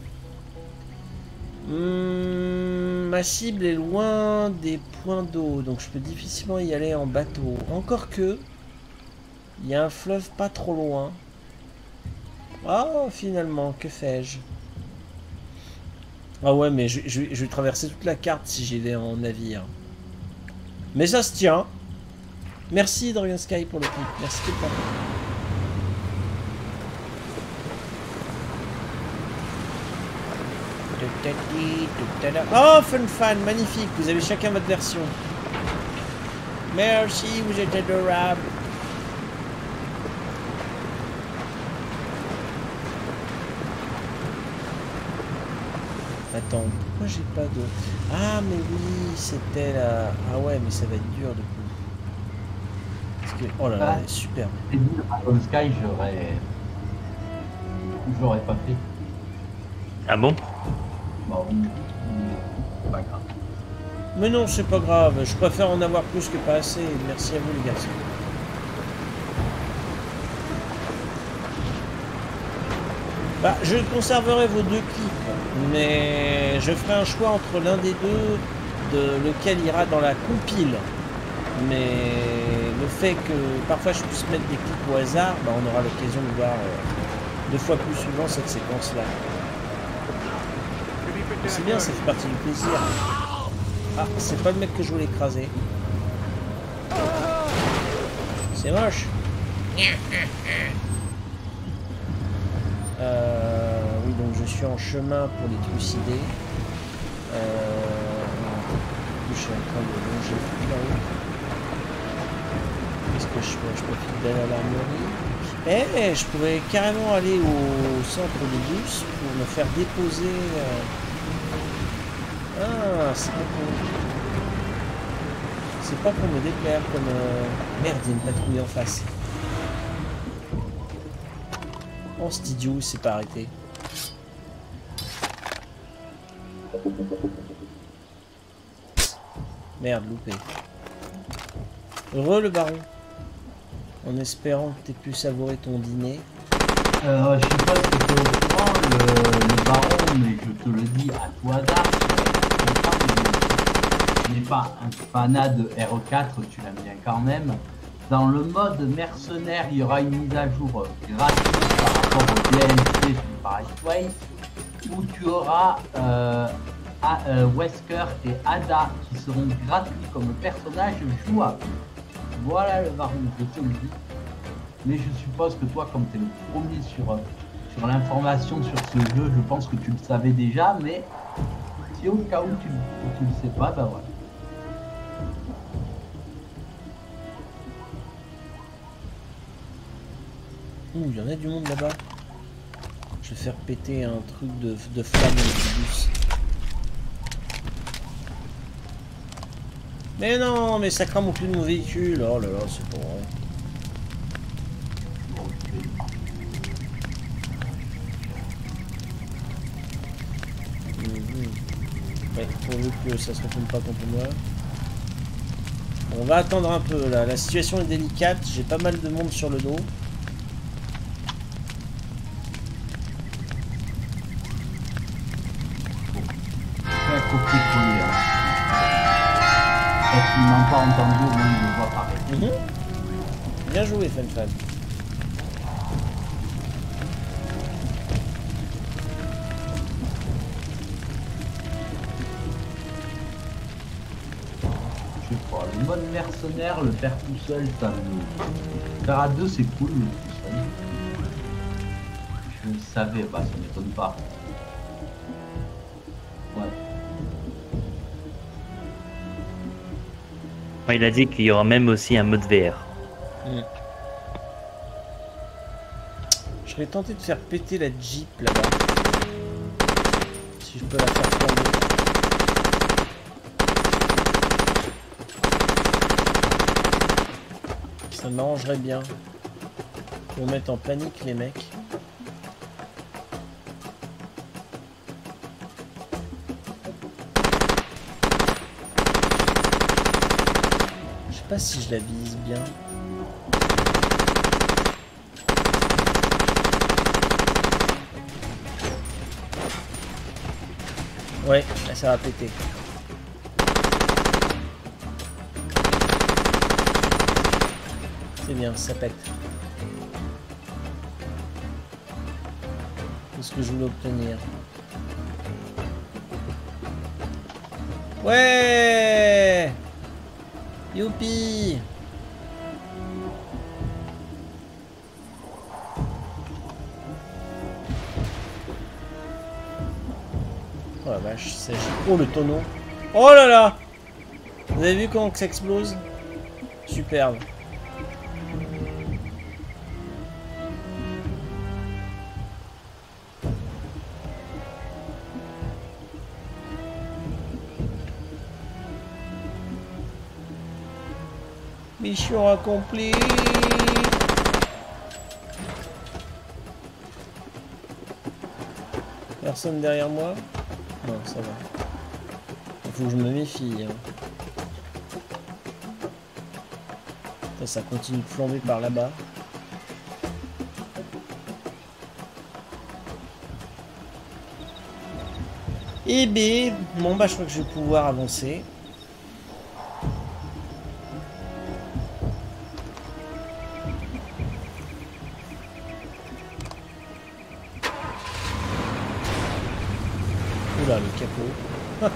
Ma cible est loin des points d'eau, donc je peux difficilement y aller en bateau. Encore que, il y a un fleuve pas trop loin. Ah, finalement, que fais-je? Ah ouais, mais je vais traverser toute la carte si j'y vais en navire. Mais ça se tient. Merci Dragon Sky pour le clip. Merci tout le temps. Oh, Fun, magnifique. Vous avez chacun votre version. Merci, vous êtes adorable. Attends, pourquoi j'ai pas de... Ah, mais oui, c'était la... Ah ouais, mais ça va être dur, du coup. Parce que... Oh là là, elle est super. Et dit Dragon Sky, j'aurais pas fait. Ah bon? Bon, c'est pas grave. Mais non, c'est pas grave. Je préfère en avoir plus que pas assez. Merci à vous, les garçons. Bah, je conserverai vos deux clips, mais je ferai un choix entre l'un des deux, de lequel ira dans la compile. Mais le fait que parfois je puisse mettre des clips au hasard, bah, on aura l'occasion de voir 2 fois plus souvent cette séquence-là. C'est bien, ça fait partie du plaisir. Ah, c'est pas le mec que je voulais écraser. C'est moche. Oui, donc je suis en chemin pour les trucider. Je suis en train de longer tout là-haut. Qu'est-ce que je fais? Je profite d'aller à l'armurerie. Eh, je pourrais carrément aller au centre de bus pour me faire déposer. Ah, c'est pas pour me déplaire comme... Merde, il y a une patrouille en face. Oh, c'est idiot, il s'est pas arrêté. Merde, loupé. Heureux le baron. En espérant que tu aies pu savourer ton dîner. Je sais pas si tu es au courant, le baron, mais je te le dis à tout hasard, je n'ai pas un fanat de RE4, tu l'aimes bien quand même. Dans le mode mercenaire, il y aura une mise à jour gratuite par rapport au DLC sur Paris, où tu auras Wesker et Ada qui seront gratuits comme personnages jouables. Voilà le baron, je te le dis. Mais je suppose que toi, comme tu es le premier sur l'information sur ce jeu, je pense que tu le savais déjà, mais si au cas où tu le sais pas, bah voilà. Ouh, il y en a du monde là-bas. Je vais faire péter un truc de flamme du bus. Mais non, mais ça crame au plus de mon véhicule. Oh là là, c'est pas vrai. Ouais, pourvu que ça se retourne pas contre moi. On va attendre un peu là. La situation est délicate. J'ai pas mal de monde sur le dos. Copier-coller. Parce qu'ils n'ont pas entendu, au moins ils le voient pareil. Bien joué, Fan. sais pas, le mode mercenaire, le faire tout seul, ça me... Faire à deux, c'est cool, mais tout seul... Je le savais, bah ça m'étonne pas. Ouais. Il a dit qu'il y aura même aussi un mode VR. Je serais tenté de faire péter la Jeep là-bas. Si je peux la faire tomber. Ça m'arrangerait bien. Pour mettre en panique les mecs. Je sais pas si je la vise bien. Ouais, là ça va péter. C'est bien, ça pète. C'est ce que je voulais obtenir. Ouais! Youpi! Oh la vache, c'est... Oh le tonneau! Oh là là! Vous avez vu comment que ça explose? Superbe. Mission accomplie. Personne derrière moi? Non, ça va. Il faut que je me méfie. Hein. Ça continue de flamber par là-bas. Et B, bon bah je crois que je vais pouvoir avancer. Oula, le capot.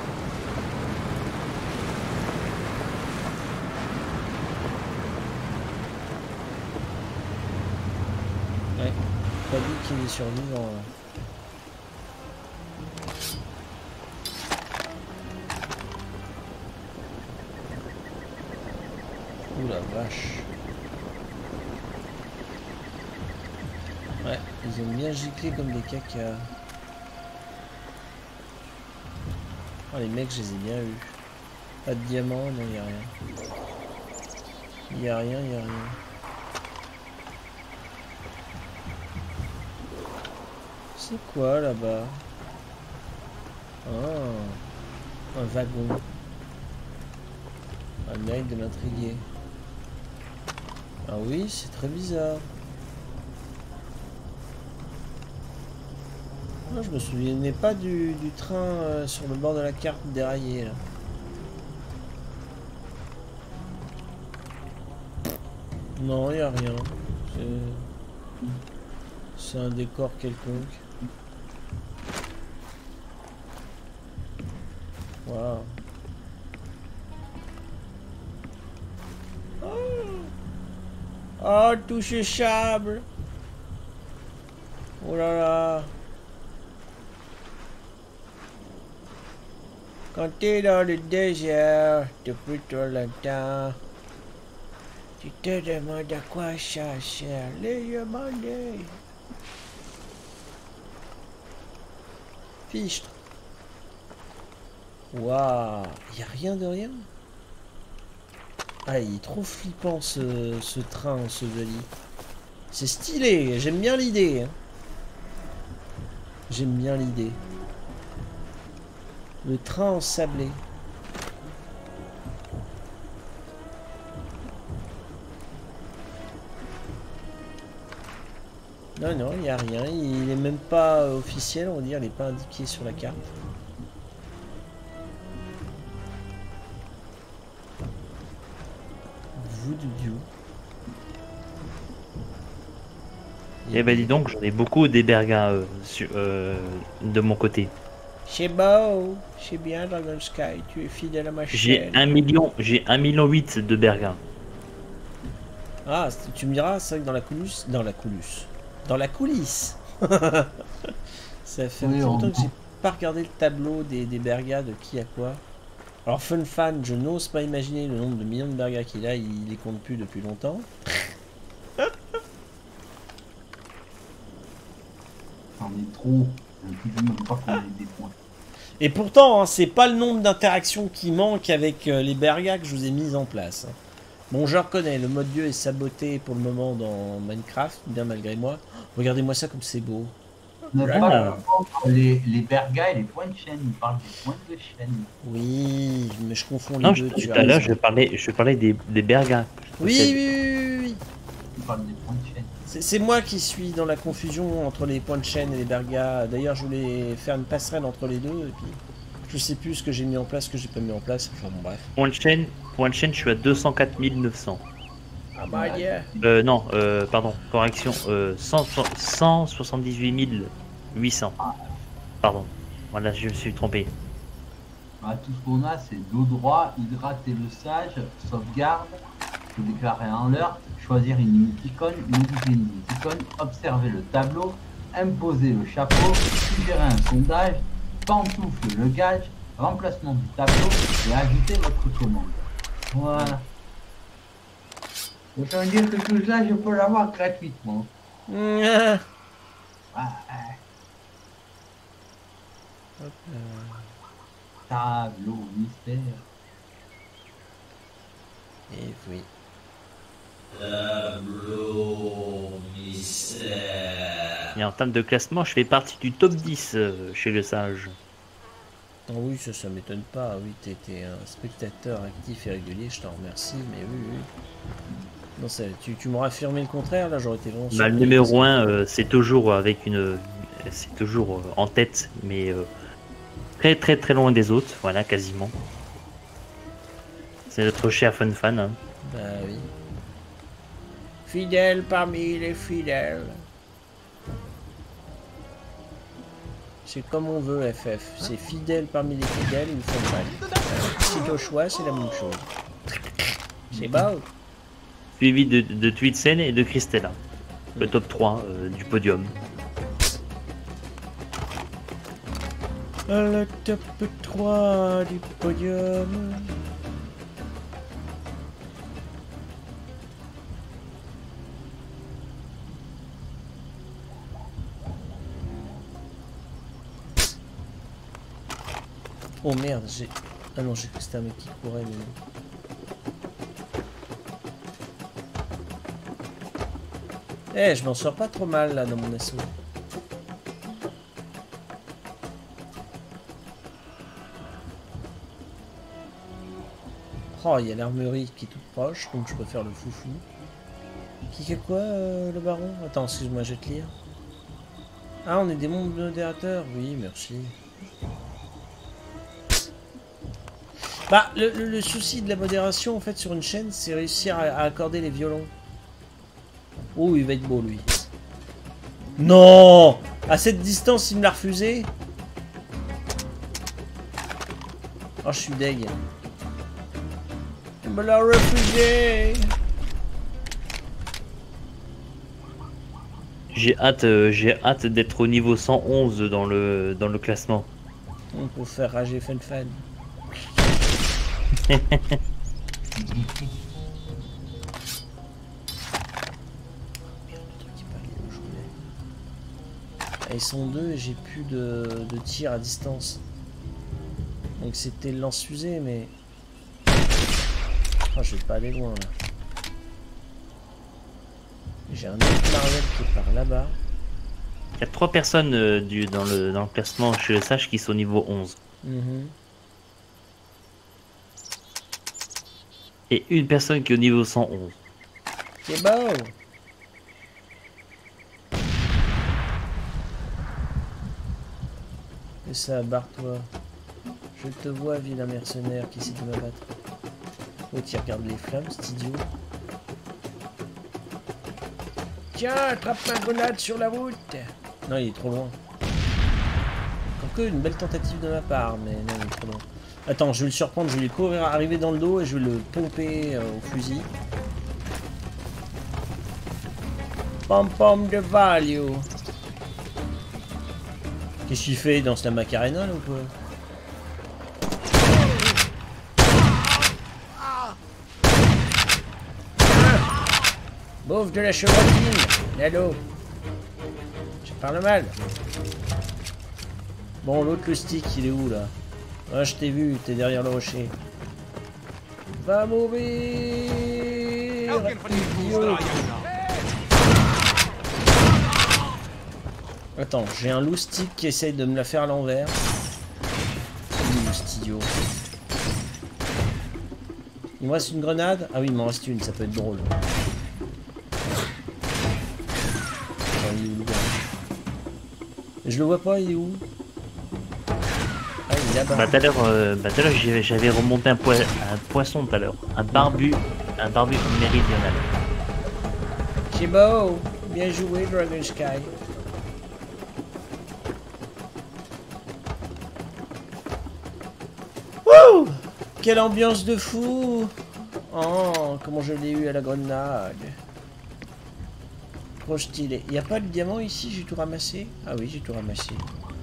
Ouais, pas dit qu'il est survivant là. Ouh la vache. Ouais, ils ont bien giclé comme des cacas. Oh les mecs, je les ai bien eus. Pas de diamant, non, y a rien. Y a rien, y a rien. C'est quoi là-bas? Ah, un wagon. Un mec de m'intriguer. Ah oui, c'est très bizarre. Non, je me souvenais pas du train sur le bord de la carte déraillé là. Non, il n'y a rien. C'est un décor quelconque. Waouh. Oh, touchable. Oh là là. Quand t'es dans le désert depuis trop longtemps, tu te demandes à quoi ça sert. Les demander. Fichtre. Waouh. Y'a rien de rien. Ah, il est trop flippant ce train enseveli. C'est stylé, j'aime bien l'idée. Hein. J'aime bien l'idée. Le train ensablé. Non, non, il n'y a rien. Il n'est même pas officiel, on va dire. Il n'est pas indiqué sur la carte. Eh ben dis donc, j'en ai beaucoup des bergas de mon côté. C'est beau, c'est bien Dragon Sky, tu es fidèle à ma chaîne. J'ai 1,8 million de bergas. Ah, tu me diras, c'est vrai que dans la coulisse, ça fait un petit longtemps que j'ai pas regardé le tableau des bergas de qui a quoi. Alors Fun Fan, je n'ose pas imaginer le nombre de millions de bergas qu'il a, il les compte plus depuis longtemps. C'en est trop, je ne même pas qu'on ait des points. Et pourtant, hein, c'est pas le nombre d'interactions qui manque avec les bergas que je vous ai mis en place. Bon, je reconnais, le mode dieu est saboté pour le moment dans Minecraft, bien malgré moi. Regardez-moi ça comme c'est beau. Ne pas confondre les bergas et les points de chaîne, il parle des points de chaîne. Oui, mais je confonds les Non, deux. tout à l'heure, je parlais des bergas. Oui. Il parle des points de chaîne. C'est moi qui suis dans la confusion entre les points de chaîne et les bergas. D'ailleurs, je voulais faire une passerelle entre les deux, et puis je sais plus ce que j'ai mis en place, ce que j'ai pas mis en place. Enfin bon, bref. Point de chaîne, je suis à 204 900. Ah bah yeah. Non, pardon, correction, 178 800. Pardon, voilà, je me suis trompé. Bah, tout ce qu'on a, c'est dos droit, hydrater le sage, sauvegarde, se déclarer en l'heure, choisir une émoticône, modifier une émoticône, observer le tableau, imposer le chapeau, suggérer un sondage, pantoufle le gage, remplacement du tableau et ajouter votre commande. Voilà. Donc ça veut dire que tout ça, je peux l'avoir gratuitement. Tableau mystère. Et oui. Tableau mystère. Et en termes de classement, je fais partie du top 10 chez le sage. Oh oui, ça m'étonne pas. Oui, t'étais un spectateur actif et régulier, je t'en remercie, mais oui. Non, tu m'aurais affirmé le contraire, là j'aurais été vraiment Bah, le numéro 1, c'est toujours avec une. C'est toujours en tête, mais très très très loin des autres, voilà, quasiment. C'est notre cher Fun Fan. Hein. Bah oui. Fidèle parmi les fidèles. C'est comme on veut, FF. C'est fidèle parmi les fidèles ou Fun Fan. C'est au choix, c'est la même chose. C'est beau. Suivi de Twitsen et de Christella. Le top 3 du podium. Le top 3 du podium. Oh merde, j'ai... Ah non, j'ai cru que c'était un mec qui courait, mais... Eh, je m'en sors pas trop mal, là, dans mon assaut. Oh, il y a l'armurerie qui est toute proche, donc je peux faire le foufou. Qui fait quoi, le baron? Attends, excuse-moi, je vais te lire. Ah, on est des modérateurs? Oui, merci. Bah, le souci de la modération, en fait, sur une chaîne, c'est réussir à accorder les violons. Oh, il va être beau, lui. Non! À cette distance, il me l'a refusé? Oh, je suis deg. Il me l'a refusé! J'ai hâte d'être au niveau 111 dans le classement. On peut faire rager Fun Fan. Ils sont deux et j'ai plus de tir à distance. Donc c'était le lance-fusée, mais... Oh, je vais pas aller loin là. J'ai un autre Marvel qui est par là-bas. Il y a 3 personnes dans le classement chez le sage qui sont au niveau 11. Et une personne qui est au niveau 111. C'est beau! Et ça, barre-toi. Je te vois, vilain mercenaire qui essaie de m'abattre. Oh, tu regardes les flammes, cet idiot. Tiens, attrape ma grenade sur la route! Non, il est trop loin. Quand quoique une belle tentative de ma part, mais non, il est trop long. Attends, je vais le surprendre, je vais lui courir, arriver dans le dos et je vais le pomper au fusil. Pom pom de value. Qu'est-ce qu'il fait? Il danse la Macarena là ou quoi? Bouffe de la chevrotine, Lalo. Je parle mal. Bon, l'autre, le stick, il est où là? Ah, je t'ai vu, t'es derrière le rocher. Va mourir, idiot. Attends, j'ai un loustic qui essaye de me la faire à l'envers. Idiot. Il me reste une grenade? Ah oui, il m'en reste une, ça peut être drôle. Attends, il est où, le gars? Je le vois pas, il est où? Ah, il est là-bas. Bah tout à l'heure j'avais remonté un poisson tout à l'heure. Un barbu méridional. C'est beau. Bien joué, Dragon Sky. Wouh! Quelle ambiance de fou! Oh, comment je l'ai eu à la grenade. Trop stylé. Il n'y a pas de diamant ici, j'ai tout ramassé? Ah oui, j'ai tout ramassé.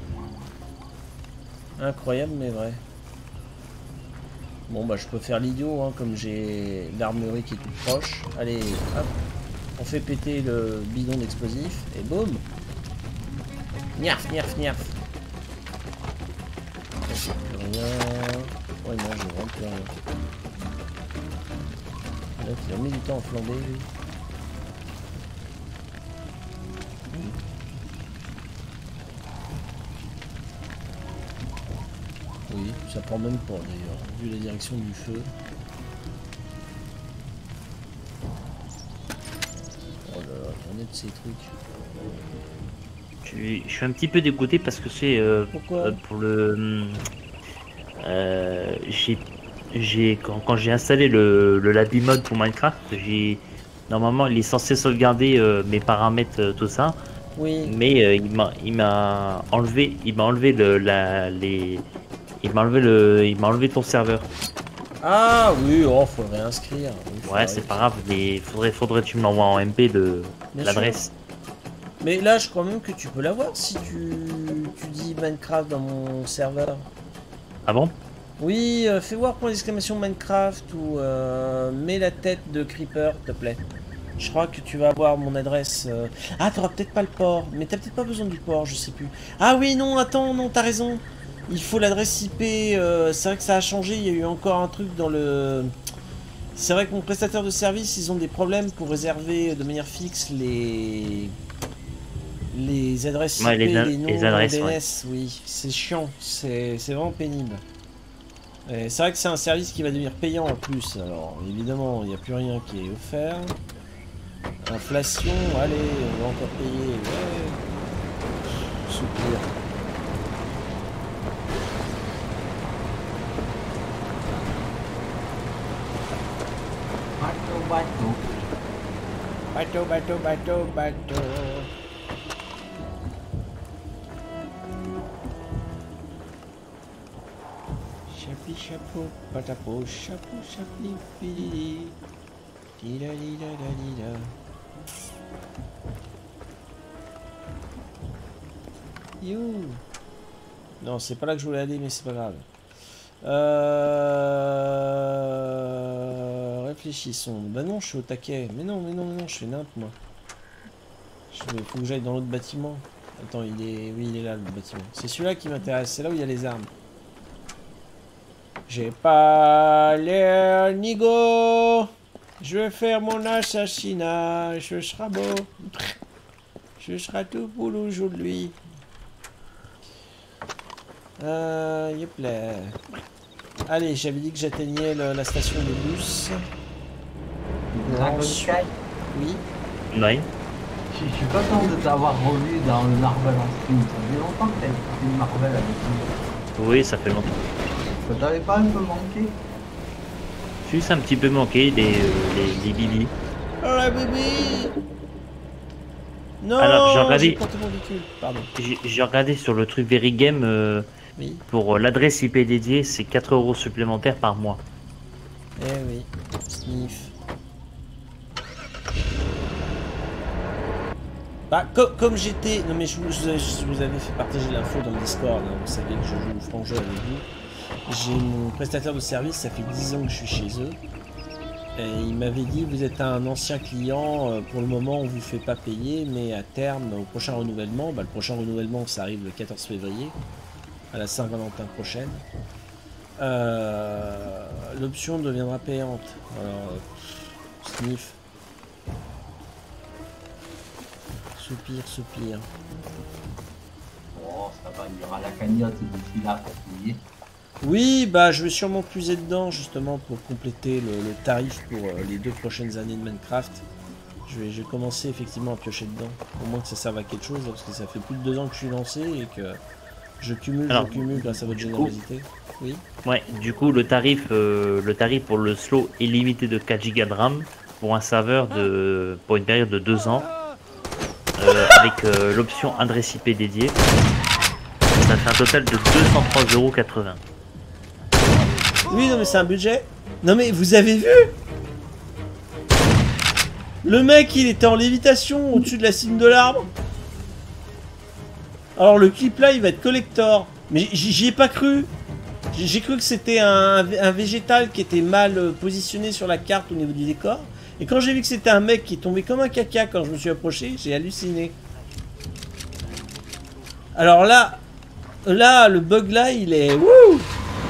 Incroyable, mais vrai. Bon, bah, je peux faire l'idiot, hein, comme j'ai l'armurerie qui est toute proche. Allez, hop. On fait péter le bidon d'explosif, et boum! Niaf, niaf, niaf. J'ai plus rien. Ouais, non, j'ai vraiment plus rien. Là, il a mis du temps à flamber, lui. Oui, ça prend même pas d'ailleurs, vu la direction du feu. Oh là là, j'en ai de ces trucs. Je suis un petit peu dégoûté parce que c'est Pourquoi? pour le quand j'ai installé le Laby mode pour Minecraft, normalement il est censé sauvegarder mes paramètres tout ça. Oui. Mais il m'a enlevé ton serveur. Ah oui, oh, faut le réinscrire. Oui, Ouais, c'est pas grave, faudrait que tu me l'envoies en MP l'adresse. Mais là, je crois même que tu peux l'avoir si tu dis Minecraft dans mon serveur. Ah bon? Oui, fais voir point d'exclamation Minecraft ou mets la tête de Creeper, s'il te plaît. Je crois que tu vas avoir mon adresse. Ah, t'auras peut-être pas le port, mais t'as peut-être pas besoin du port, je sais plus. Ah oui, non, attends, non, t'as raison. Il faut l'adresse IP. C'est vrai que ça a changé, il y a eu encore un truc dans le... C'est vrai que mon prestataire de service, ils ont des problèmes pour réserver de manière fixe les adresses IP, ouais, les noms adresses, DNS, ouais. oui, c'est chiant, c'est vraiment pénible. C'est vrai que c'est un service qui va devenir payant en plus, alors évidemment, il n'y a plus rien qui est offert. Inflation, allez, on va encore payer, ouais. Soupir. Bateau, bateau, bateau, bateau. Chapi, chapeau, patapo, chapeau, chapli, fili. Dida, dida, da, dida. You. Non, c'est pas là que je voulais aller, mais c'est pas grave. Réfléchissons. Bah non, je suis au taquet. Mais non, je fais nimp, moi. Faut que j'aille dans l'autre bâtiment. Attends, il est... Oui, il est là, le bâtiment. C'est celui-là qui m'intéresse. C'est là où il y a les armes. J'ai pas l'air nigo. Je vais faire mon assassinat. Je serai beau. Je serai tout pour aujourd'hui. Yep là. Allez, j'avais dit que j'atteignais la station de bus. Dragon Sky, Oui. Ouais. je suis content de t'avoir revu dans le Marvel en stream. Ça fait longtemps que t'as fait une Marvel avec nous. Oui, ça fait longtemps. Ça t'avait pas un peu manqué? Juste un petit peu manqué les bibis. Oh la bébé. Non, Alors, j'ai regardé- j'ai planté mon véhicule. Pardon. J'ai regardé sur le truc Verigame, Oui. pour l'adresse IP dédiée, c'est 4 € supplémentaires par mois. Eh oui. Sniff. Bah, comme j'étais... Non mais je vous avais fait partager l'info dans le Discord, hein, vous savez que je joue au franc jeu avec vous. J'ai mon prestataire de service, ça fait 10 ans que je suis chez eux. Et il m'avait dit, vous êtes un ancien client, pour le moment on vous fait pas payer, mais à terme, au prochain renouvellement, bah, le prochain renouvellement ça arrive le 14 février, à la Saint-Valentin prochaine, l'option deviendra payante. Alors, sniff. Soupir, soupir. Oh, ça va, il y aura la cagnotte d'ici là pour payer. Oui, bah je vais sûrement puiser dedans justement pour compléter le tarif pour les 2 prochaines années de Minecraft. Je vais commencer effectivement à piocher dedans, au moins que ça serve à quelque chose, parce que ça fait plus de 2 ans que je suis lancé et que je cumule grâce à votre générosité. Oui. Ouais, du coup le tarif pour le slow est limité de 4 Go de RAM pour un serveur pour une période de 2 ans, avec l'option adresse IP dédiée. Ça fait un total de 203,80 €. Oui, non mais c'est un budget. Non mais vous avez vu? Le mec il était en lévitation au-dessus de la cime de l'arbre. Alors le clip là il va être collector. Mais j'y ai pas cru. J'ai cru que c'était un végétal qui était mal positionné sur la carte au niveau du décor. Et quand j'ai vu que c'était un mec qui est tombé comme un caca quand je me suis approché, j'ai halluciné. Alors là, le bug là il est... Wouh!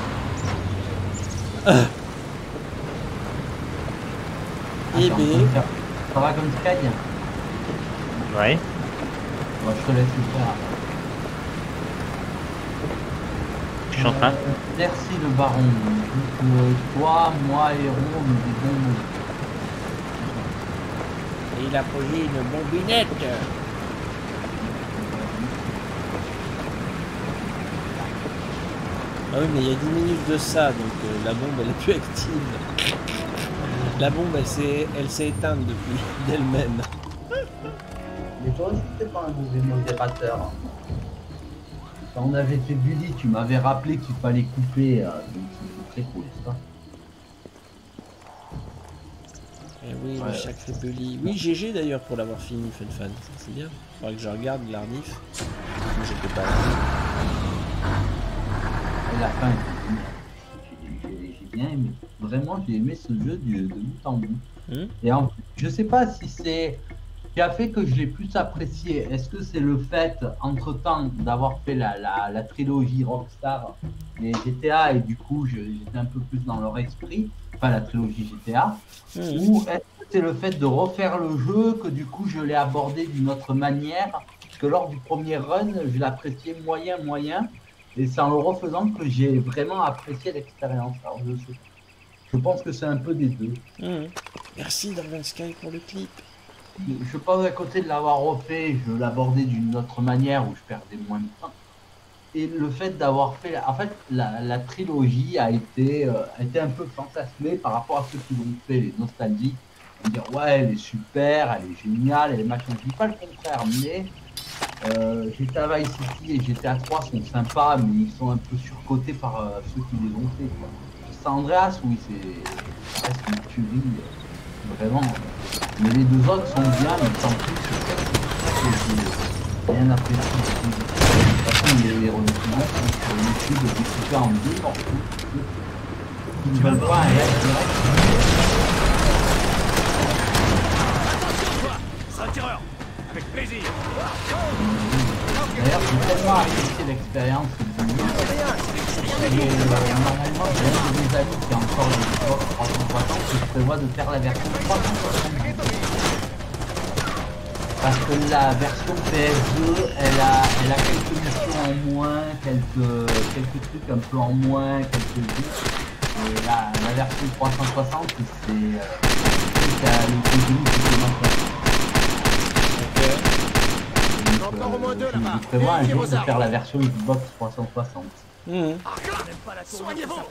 Eh ben... Ça va comme Sky? Ouais. Moi je te laisse le faire. Je suis en train. Merci le baron. Toi, moi et Héros, on est des bons mots. Et il a posé une bombinette. Ah oui, mais il y a 10 minutes de ça, donc la bombe elle est plus active. La bombe elle s'est éteinte depuis d'elle-même. Mais toi aussi t'es pas un mauvais modérateur. Quand on avait fait Bully, tu m'avais rappelé qu'il fallait couper, donc c'est très cool ça. Et oui, ouais. Le sacré Bully. Oui, GG d'ailleurs pour l'avoir fini, Funfan. C'est bien. Faudrait que je regarde l'Arnif. Moi j'étais pas là. Et la fin, j'ai bien aimé. Vraiment, j'ai aimé ce jeu de bout en bout. Et je sais pas si c'est ce qui a fait que j'ai plus apprécié. Est-ce que c'est le fait, entre-temps, d'avoir fait la trilogie Rockstar et GTA, et du coup, j'étais un peu plus dans leur esprit, enfin la trilogie GTA, ou est-ce que c'est le fait de refaire le jeu, que du coup, je l'ai abordé d'une autre manière, parce que lors du premier run, je l'appréciais moyen, et c'est en le refaisant que j'ai vraiment apprécié l'expérience. Alors je pense que c'est un peu des deux. Merci Darwin Sky pour le clip. Je pense à côté de l'avoir refait, je l'abordais d'une autre manière où je perdais moins de temps. Et le fait d'avoir fait, en fait, la trilogie a été un peu fantasmée par rapport à ceux qui l'ont fait, les nostalgiques. On va dire ouais, elle est super, elle est géniale, elle est machin. Je dis pas le contraire, mais GTA Vice City et GTA 3 sont sympas, mais ils sont un peu surcotés par ceux qui les ont fait, quoi. San Andreas, oui, ça reste une tuerie, vraiment. Mais les deux autres sont bien, mais sans plus, c'est rien apprécié. De toute façon, les revenus sur YouTube découpés en deux morceaux. Ils ne veulent pas un réel direct. C'est un tireur. Avec plaisir. D'ailleurs, j'ai tellement apprécié l'expérience de normalement, j'ai des amis qui ont encore le Xbox 360 et je prévois de faire la version 360. Parce que la version PS2, elle a quelques missions en moins, quelques trucs un peu en moins, quelques buts. Et la version 360, c'est le contenu supplémentaire. Je prévois un jour de faire la version Xbox 360. Soignez-vous.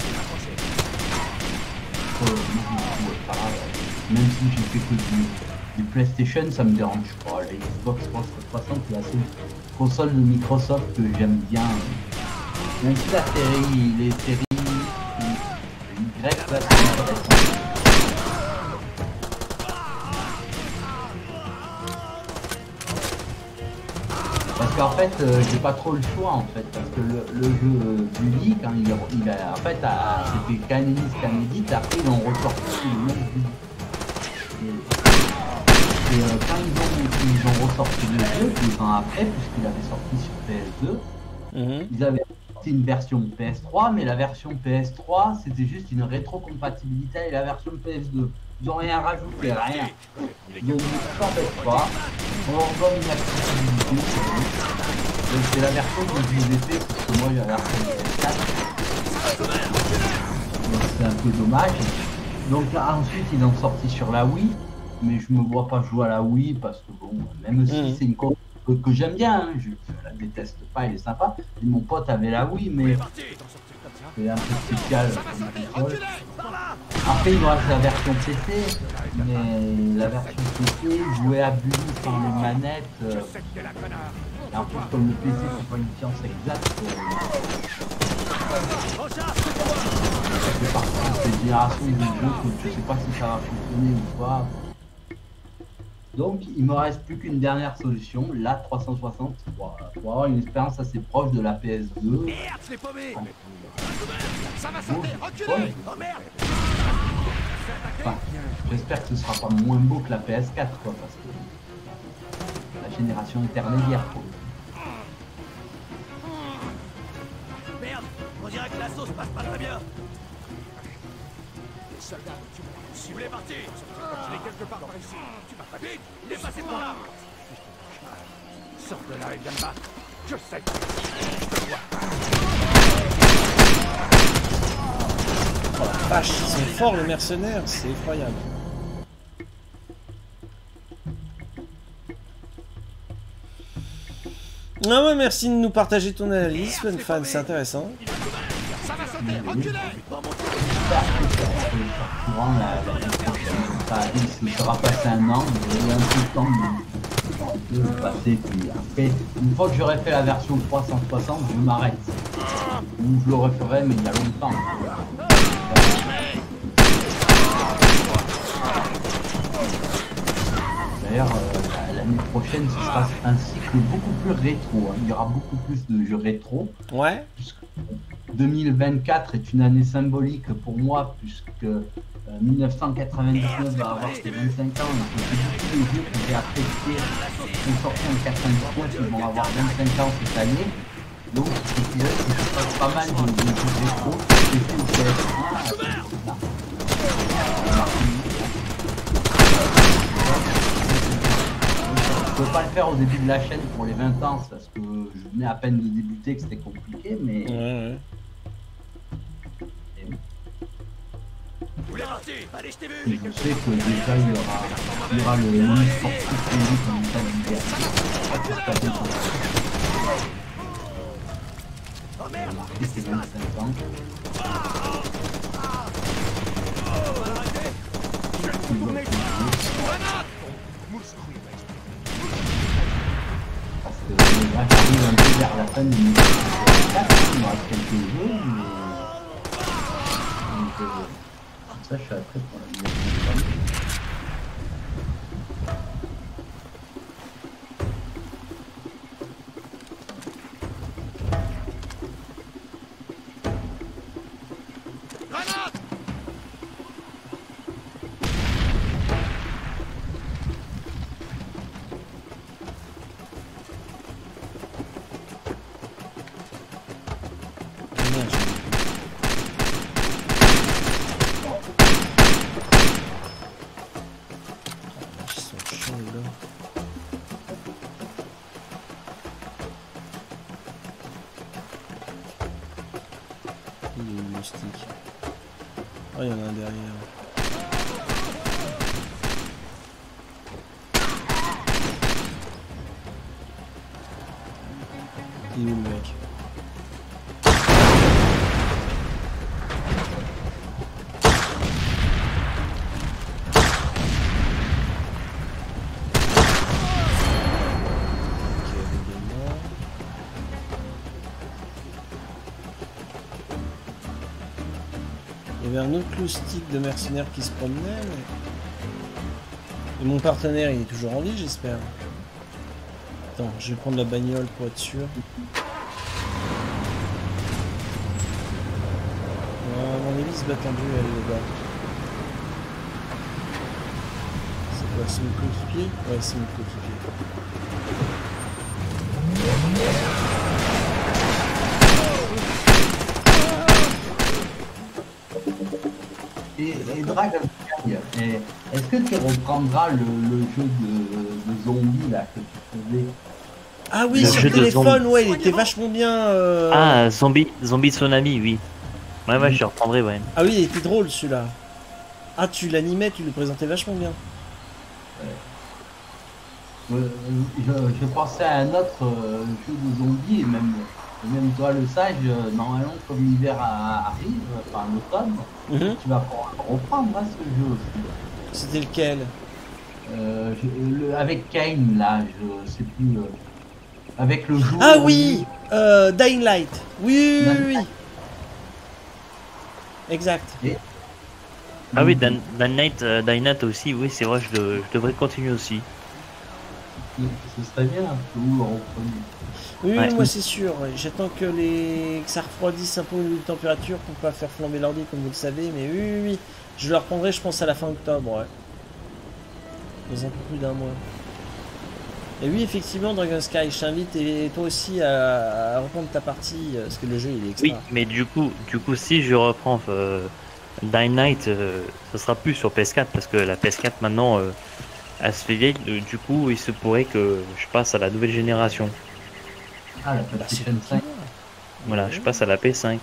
Même si j'ai fait que du Les PlayStation, ça me dérange pas. Les Xbox 360, c'est la seule console de Microsoft que j'aime bien. Même si la série, les séries Y, là, c'est intéressant. Parce qu'en fait, j'ai pas trop le choix en fait, parce que le jeu Bully, quand il a, en fait, c'était Canis Canedit, après ils ont ressorti le même Bully. Et quand ils ont ressorti le jeu, 2 ans après, puisqu'il avait sorti sur PS2, ils avaient sorti une version PS3, mais la version PS3, c'était juste une rétrocompatibilité avec la version PS2. Ils n'ont rien rajouté, rien. Donc, ne t'embête pas. On leur donne une accessibilité. Donc, c'est la version que je vous ai fait, parce que moi, j'ai la version PS4. Donc, c'est un peu dommage. Donc, ensuite, ils l'ont sorti sur la Wii. Mais je me vois pas jouer à la Wii, parce que bon, même si c'est une console que j'aime bien, hein, je la déteste pas, elle est sympa. Et mon pote avait la Wii, mais c'est un peu spécial comme console. Après, il nous reste la version PC, mais la version PC, jouer à Bully sans les manettes, et en plus, comme le PC, c'est pas une science exacte, ça fait partie de cette génération de jeux que je sais pas si ça va fonctionner ou pas. Donc, il me reste plus qu'une dernière solution, la 360, pour avoir une expérience assez proche de la PS2. Merde, je l'ai paumé. Ça va sauter, reculez. Oh merde. Enfin, j'espère que ce sera pas moins beau que la PS4, quoi, parce que la génération intermédiaire, quoi. Merde, on dirait que la sauce passe pas très bien. Les soldats, si vous voulez partir, je l'ai quelque part par ici. Tu vas pas vite, il est passé par là. Sors de là et viens me battre. Je sais. Je te vois. Oh la vache, ils sont forts les mercenaires, c'est effroyable. Ah ouais, merci de nous partager ton analyse, Fan, c'est intéressant. Ça va sauter, reculez. Souvent, la prochaine, il sera passé un an, il y a un peu de temps de passer, puis après, une fois que j'aurai fait la version 360, je m'arrête. Ou je le referai, mais il y a longtemps. D'ailleurs, l'année prochaine, ce sera un cycle beaucoup plus rétro. Hein. Il y aura beaucoup plus de jeux rétro. Ouais. 2024 est une année symbolique pour moi, puisque 1999 va avoir ses 25 ans. Et que tous les jeux que j'ai appréciés sont sortis en 99, ils vont avoir 25 ans cette année. Donc, c'est que je passe pas mal de jeux rétro. J'ai fait le PS1. Je peux pas le faire au début de la chaîne pour les 20 ans, parce que je venais à peine de débuter, que c'était compliqué, mais... Ouais. Vous voulez partir? Allez, je t'ai vu. Et je sais que déjà il y aura le monde sportif comme ça d'hiver. Oh merde. Et c'est 25 ans. Parce que là j'arrive un peu vers la fin du niveau 4, il me reste quelques jeux, mais... Donc, ça je suis après pour la vidéo. Oh, il y en a un derrière. Il est où le mec? Il y avait un autre clou stick de mercenaires qui se promenait. Et mon partenaire, il est toujours en vie, j'espère. Attends, je vais prendre la bagnole pour être sûr. Mon hélice bat en duel là-bas. C'est quoi, c'est mon coéquipier? Ouais, c'est mon coéquipier. Et Dragon, est-ce que tu reprendras le jeu de zombies là que tu faisais? Ah oui, Le sur jeu le de téléphone, zombies. ouais, il était vachement bien. Ah, Zombie Tsunami, oui. Ouais, je le reprendrai, ouais. Ah oui, il était drôle celui-là. Ah, tu l'animais, tu le présentais vachement bien. Je pensais à un autre jeu de zombies, et même toi le sage, normalement comme l'hiver arrive, enfin l'automne, tu vas pouvoir reprendre hein, ce jeu aussi. C'était lequel? Avec Kane là, je sais plus. Avec le jour. Ah oui, Dying Light. Oui, oui, oui. Exact. Ah oui, Dying Night aussi, oui, c'est vrai, je devrais continuer aussi. Ce serait bien que vous repreniez. Oui, Ouais. moi c'est sûr. Ouais. J'attends que ça refroidisse un peu au niveau de température pour pas faire flamber l'ordi comme vous le savez. Mais oui, oui, oui. Je le reprendrai, je pense, à la fin octobre. Ouais. Dans un peu plus d'un mois. Et oui, effectivement, Dragon Sky, je t'invite et toi aussi à reprendre ta partie parce que le jeu il est extra. Oui, mais du coup, si je reprends Dying Night, ça sera plus sur PS4 parce que la PS4 maintenant elle se fait vieille. Du coup, il se pourrait que je passe à la nouvelle génération. Ah, la PlayStation 5. Voilà, je passe à la PS5.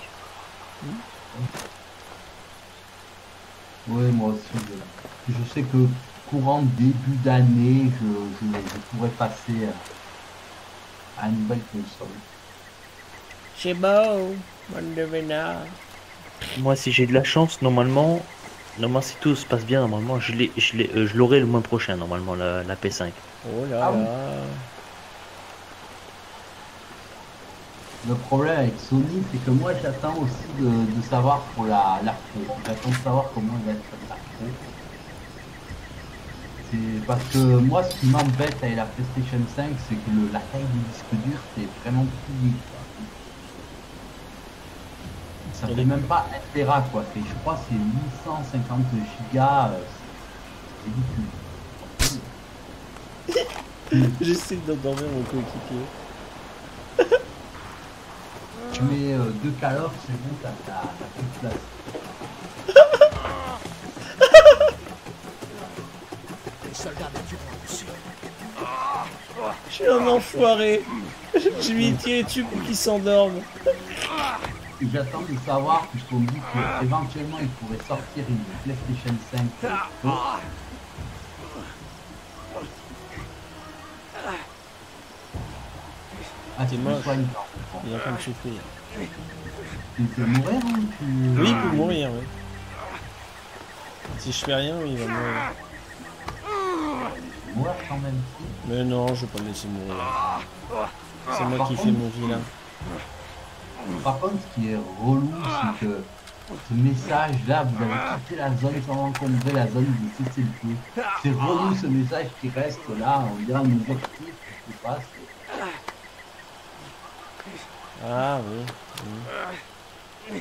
Oui, moi aussi. Je sais que courant début d'année, je pourrais passer à une nouvelle console. C'est beau, Mondevena. Moi, si j'ai de la chance, normalement, si tout se passe bien, normalement, je l'aurai le mois prochain, normalement, la PS5. Oh là Ah oui. là. Le problème avec Sony, c'est que moi j'attends aussi de savoir pour la pro. J'attends de savoir comment elle va être la pro. C'est parce que moi ce qui m'embête avec la PlayStation 5, c'est que la taille du disque dur c'est vraiment petit. Ça fait même pas 1 Tera quoi. Je crois que c'est 850 gigas. C'est ridicule. J'essaie d'endormir mon coéquipier. Tu mets 2 Call of, c'est bon, t'as plus de place. Je suis un enfoiré. Je lui ai tiré dessus pour qu'il s'endorme. J'attends de savoir, puisqu'on me dit qu'éventuellement il pourrait sortir une PlayStation 5 Pro. Ah, T'es tu moche. me soignes. Il est en train de souffrir. Tu peux mourir ou tu... Oui, il peut mourir, oui. Si je fais rien, oui, il va mourir. Mourir quand même. Mais non, je vais pas me laisser mourir. C'est moi qui fais mon vilain. Par contre, ce qui est relou, c'est que ce message-là, vous avez quitté la zone sans rencontrer la zone de cessez-le-feu. C'est relou ce message qui reste là, on dirait un objectif qui se passe. Ah oui.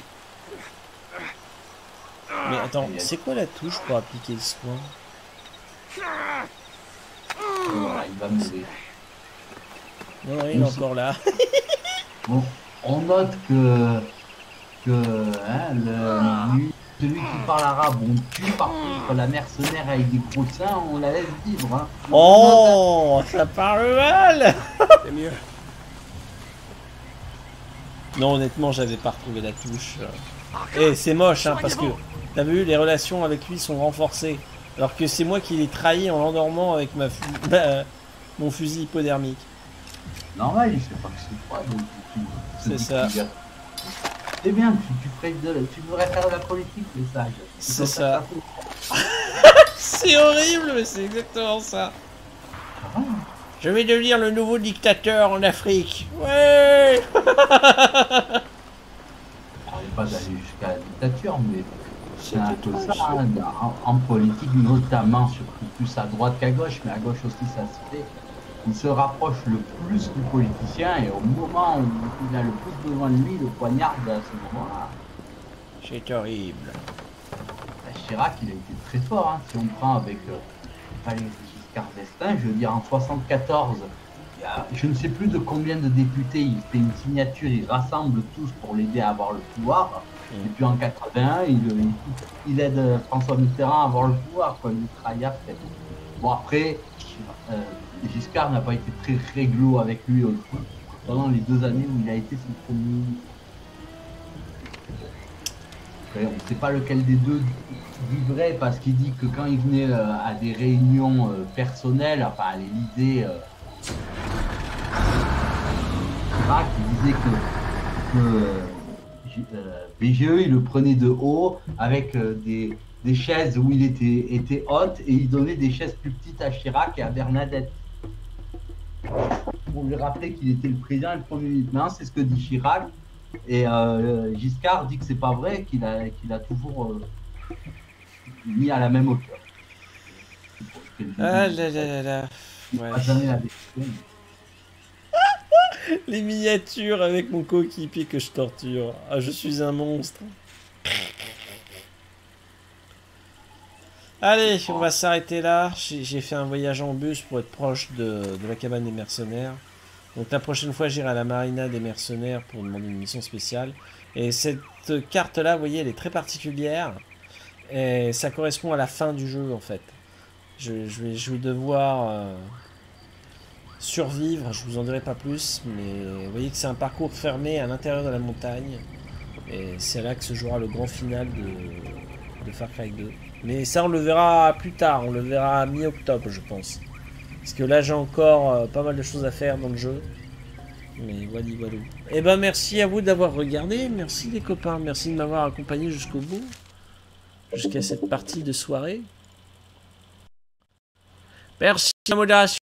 Mais attends, c'est quoi la touche pour appliquer le soin? Voilà, il va mourir. Non, non, il est encore là. Bon, on note que celui qui parle arabe, on tue, par contre la mercenaire avec des gros seins, on la laisse vivre. Hein. Oh, ça parle mal. C'est mieux. Non, honnêtement, j'avais pas retrouvé la touche. Et c'est moche, hein, parce que t'as vu, les relations avec lui sont renforcées. Alors que c'est moi qui l'ai trahi en l'endormant avec mon fusil hypodermique. Normal, il sait pas que c'est toi, donc C'est ça. C'est bien, tu devrais faire de la politique, les sages. C'est ça. C'est horrible, mais c'est exactement ça. Je vais devenir le nouveau dictateur en Afrique. Ouais. On n'est pas d'aller jusqu'à la dictature, mais C'est un peu ça, hein, en politique notamment, surtout plus à droite qu'à gauche, mais à gauche aussi ça se fait. Il se rapproche le plus du politicien et au moment où il a le plus besoin de lui, le poignarde à ce moment-là. C'est horrible. Chirac, il a été très fort, hein. Si on prend avec Valéry Giscard d'Estaing, je veux dire en 74, je ne sais plus de combien de députés, il fait une signature, il rassemble tous pour l'aider à avoir le pouvoir. Et puis en 81, il aide François Mitterrand à avoir le pouvoir, quoi, il trahit après. Bon après, Giscard n'a pas été très réglo avec lui aussi, pendant les 2 années où il a été son premier ministre. On ne sait pas lequel des deux dit vrai, parce qu'il dit que quand il venait à des réunions personnelles, enfin à l'Élysée, Chirac, il disait que BGE, il le prenait de haut avec des chaises où il était haute, et il donnait des chaises plus petites à Chirac et à Bernadette. Pour lui rappeler qu'il était le président et le premier ministre. Non, c'est ce que dit Chirac. Et Giscard dit que c'est pas vrai, qu'il a toujours mis à la même hauteur. Ah là là là là. Ouais. Les miniatures avec mon coéquipier que je torture. Ah, je suis un monstre. Allez, on va s'arrêter là. J'ai fait un voyage en bus pour être proche de la cabane des mercenaires. Donc la prochaine fois, j'irai à la marina des mercenaires pour demander une mission spéciale. Et cette carte-là, vous voyez, elle est très particulière. Et ça correspond à la fin du jeu, en fait. Je vais devoir survivre, je vous en dirai pas plus. Mais vous voyez que c'est un parcours fermé à l'intérieur de la montagne. Et c'est là que se jouera le grand final de Far Cry 2. Mais ça, on le verra plus tard. On le verra mi-octobre, je pense. Parce que là, j'ai encore pas mal de choses à faire dans le jeu. Mais voilà. Et ben, merci à vous d'avoir regardé. Merci les copains. Merci de m'avoir accompagné jusqu'au bout. Jusqu'à cette partie de soirée. Merci à la modération.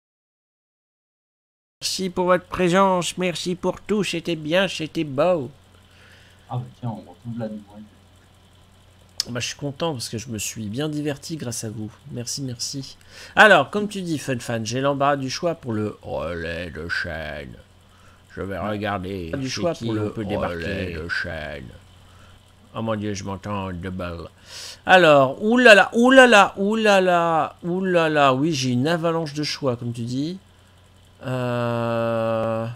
Merci pour votre présence. Merci pour tout. C'était bien, c'était beau. Ah bah tiens, on retrouve la nouvelle. Bah, je suis content parce que je me suis bien diverti grâce à vous. Merci. Alors, comme tu dis, Funfan, j'ai l'embarras du choix pour le relais de chaîne. Je vais regarder du choix pour le relais de chaîne. Oh mon dieu, je m'entends double. Alors, oulala, oui, j'ai une avalanche de choix, comme tu dis. Ah,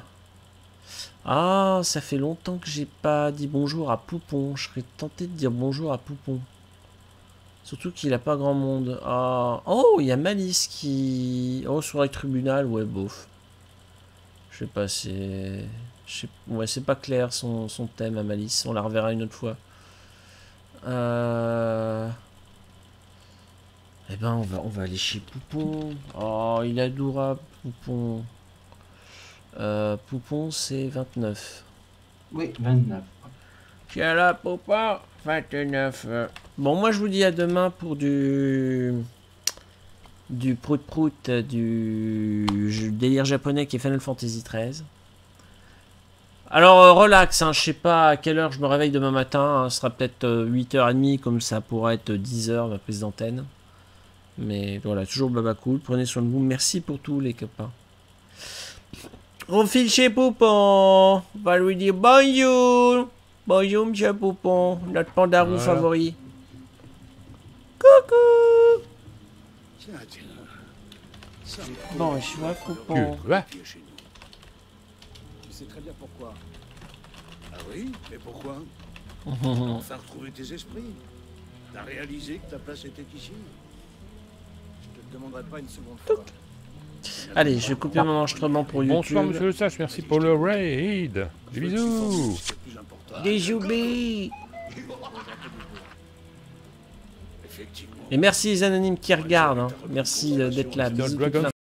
ça fait longtemps que j'ai pas dit bonjour à Poupon. Je serais tenté de dire bonjour à Poupon. Surtout qu'il a pas grand monde. Ah. Oh, il y a Malice qui... Oh, soirée tribunal, ouais, bof. Je sais pas, c'est... Ouais, c'est pas clair son thème à Malice. On la reverra une autre fois. Eh ben, on va aller chez Poupon. Oh, il est adorable, Poupon. Poupon, c'est 29. Oui, 29. Tiens là, Poupon, 29. Bon, moi, je vous dis à demain pour du prout-prout, du délire japonais qui est Final Fantasy XIII. Alors, relax, hein, je sais pas à quelle heure je me réveille demain matin. Hein, ce sera peut-être 8h30, comme ça pourrait être 10h, ma prise d'antenne. Mais voilà, toujours baba cool. Prenez soin de vous. Merci pour tout, les copains. On file chez Poupon. On va lui dire bonjour. Bonjour, monsieur Poupon. Notre pandarou favori. Coucou. Bon, je vois Poupon. Tu sais très bien pourquoi. Ah oui? Mais pourquoi? Enfin retrouver tes esprits. T'as réalisé que ta place était ici? Je te demanderai pas une seconde fois. Allez, je vais couper mon enregistrement pour YouTube. Bonsoir, monsieur Le Sage, merci pour le raid. Des bisous. Des joubilles. Et merci les anonymes qui regardent. Hein. Merci d'être là. Bisous toute la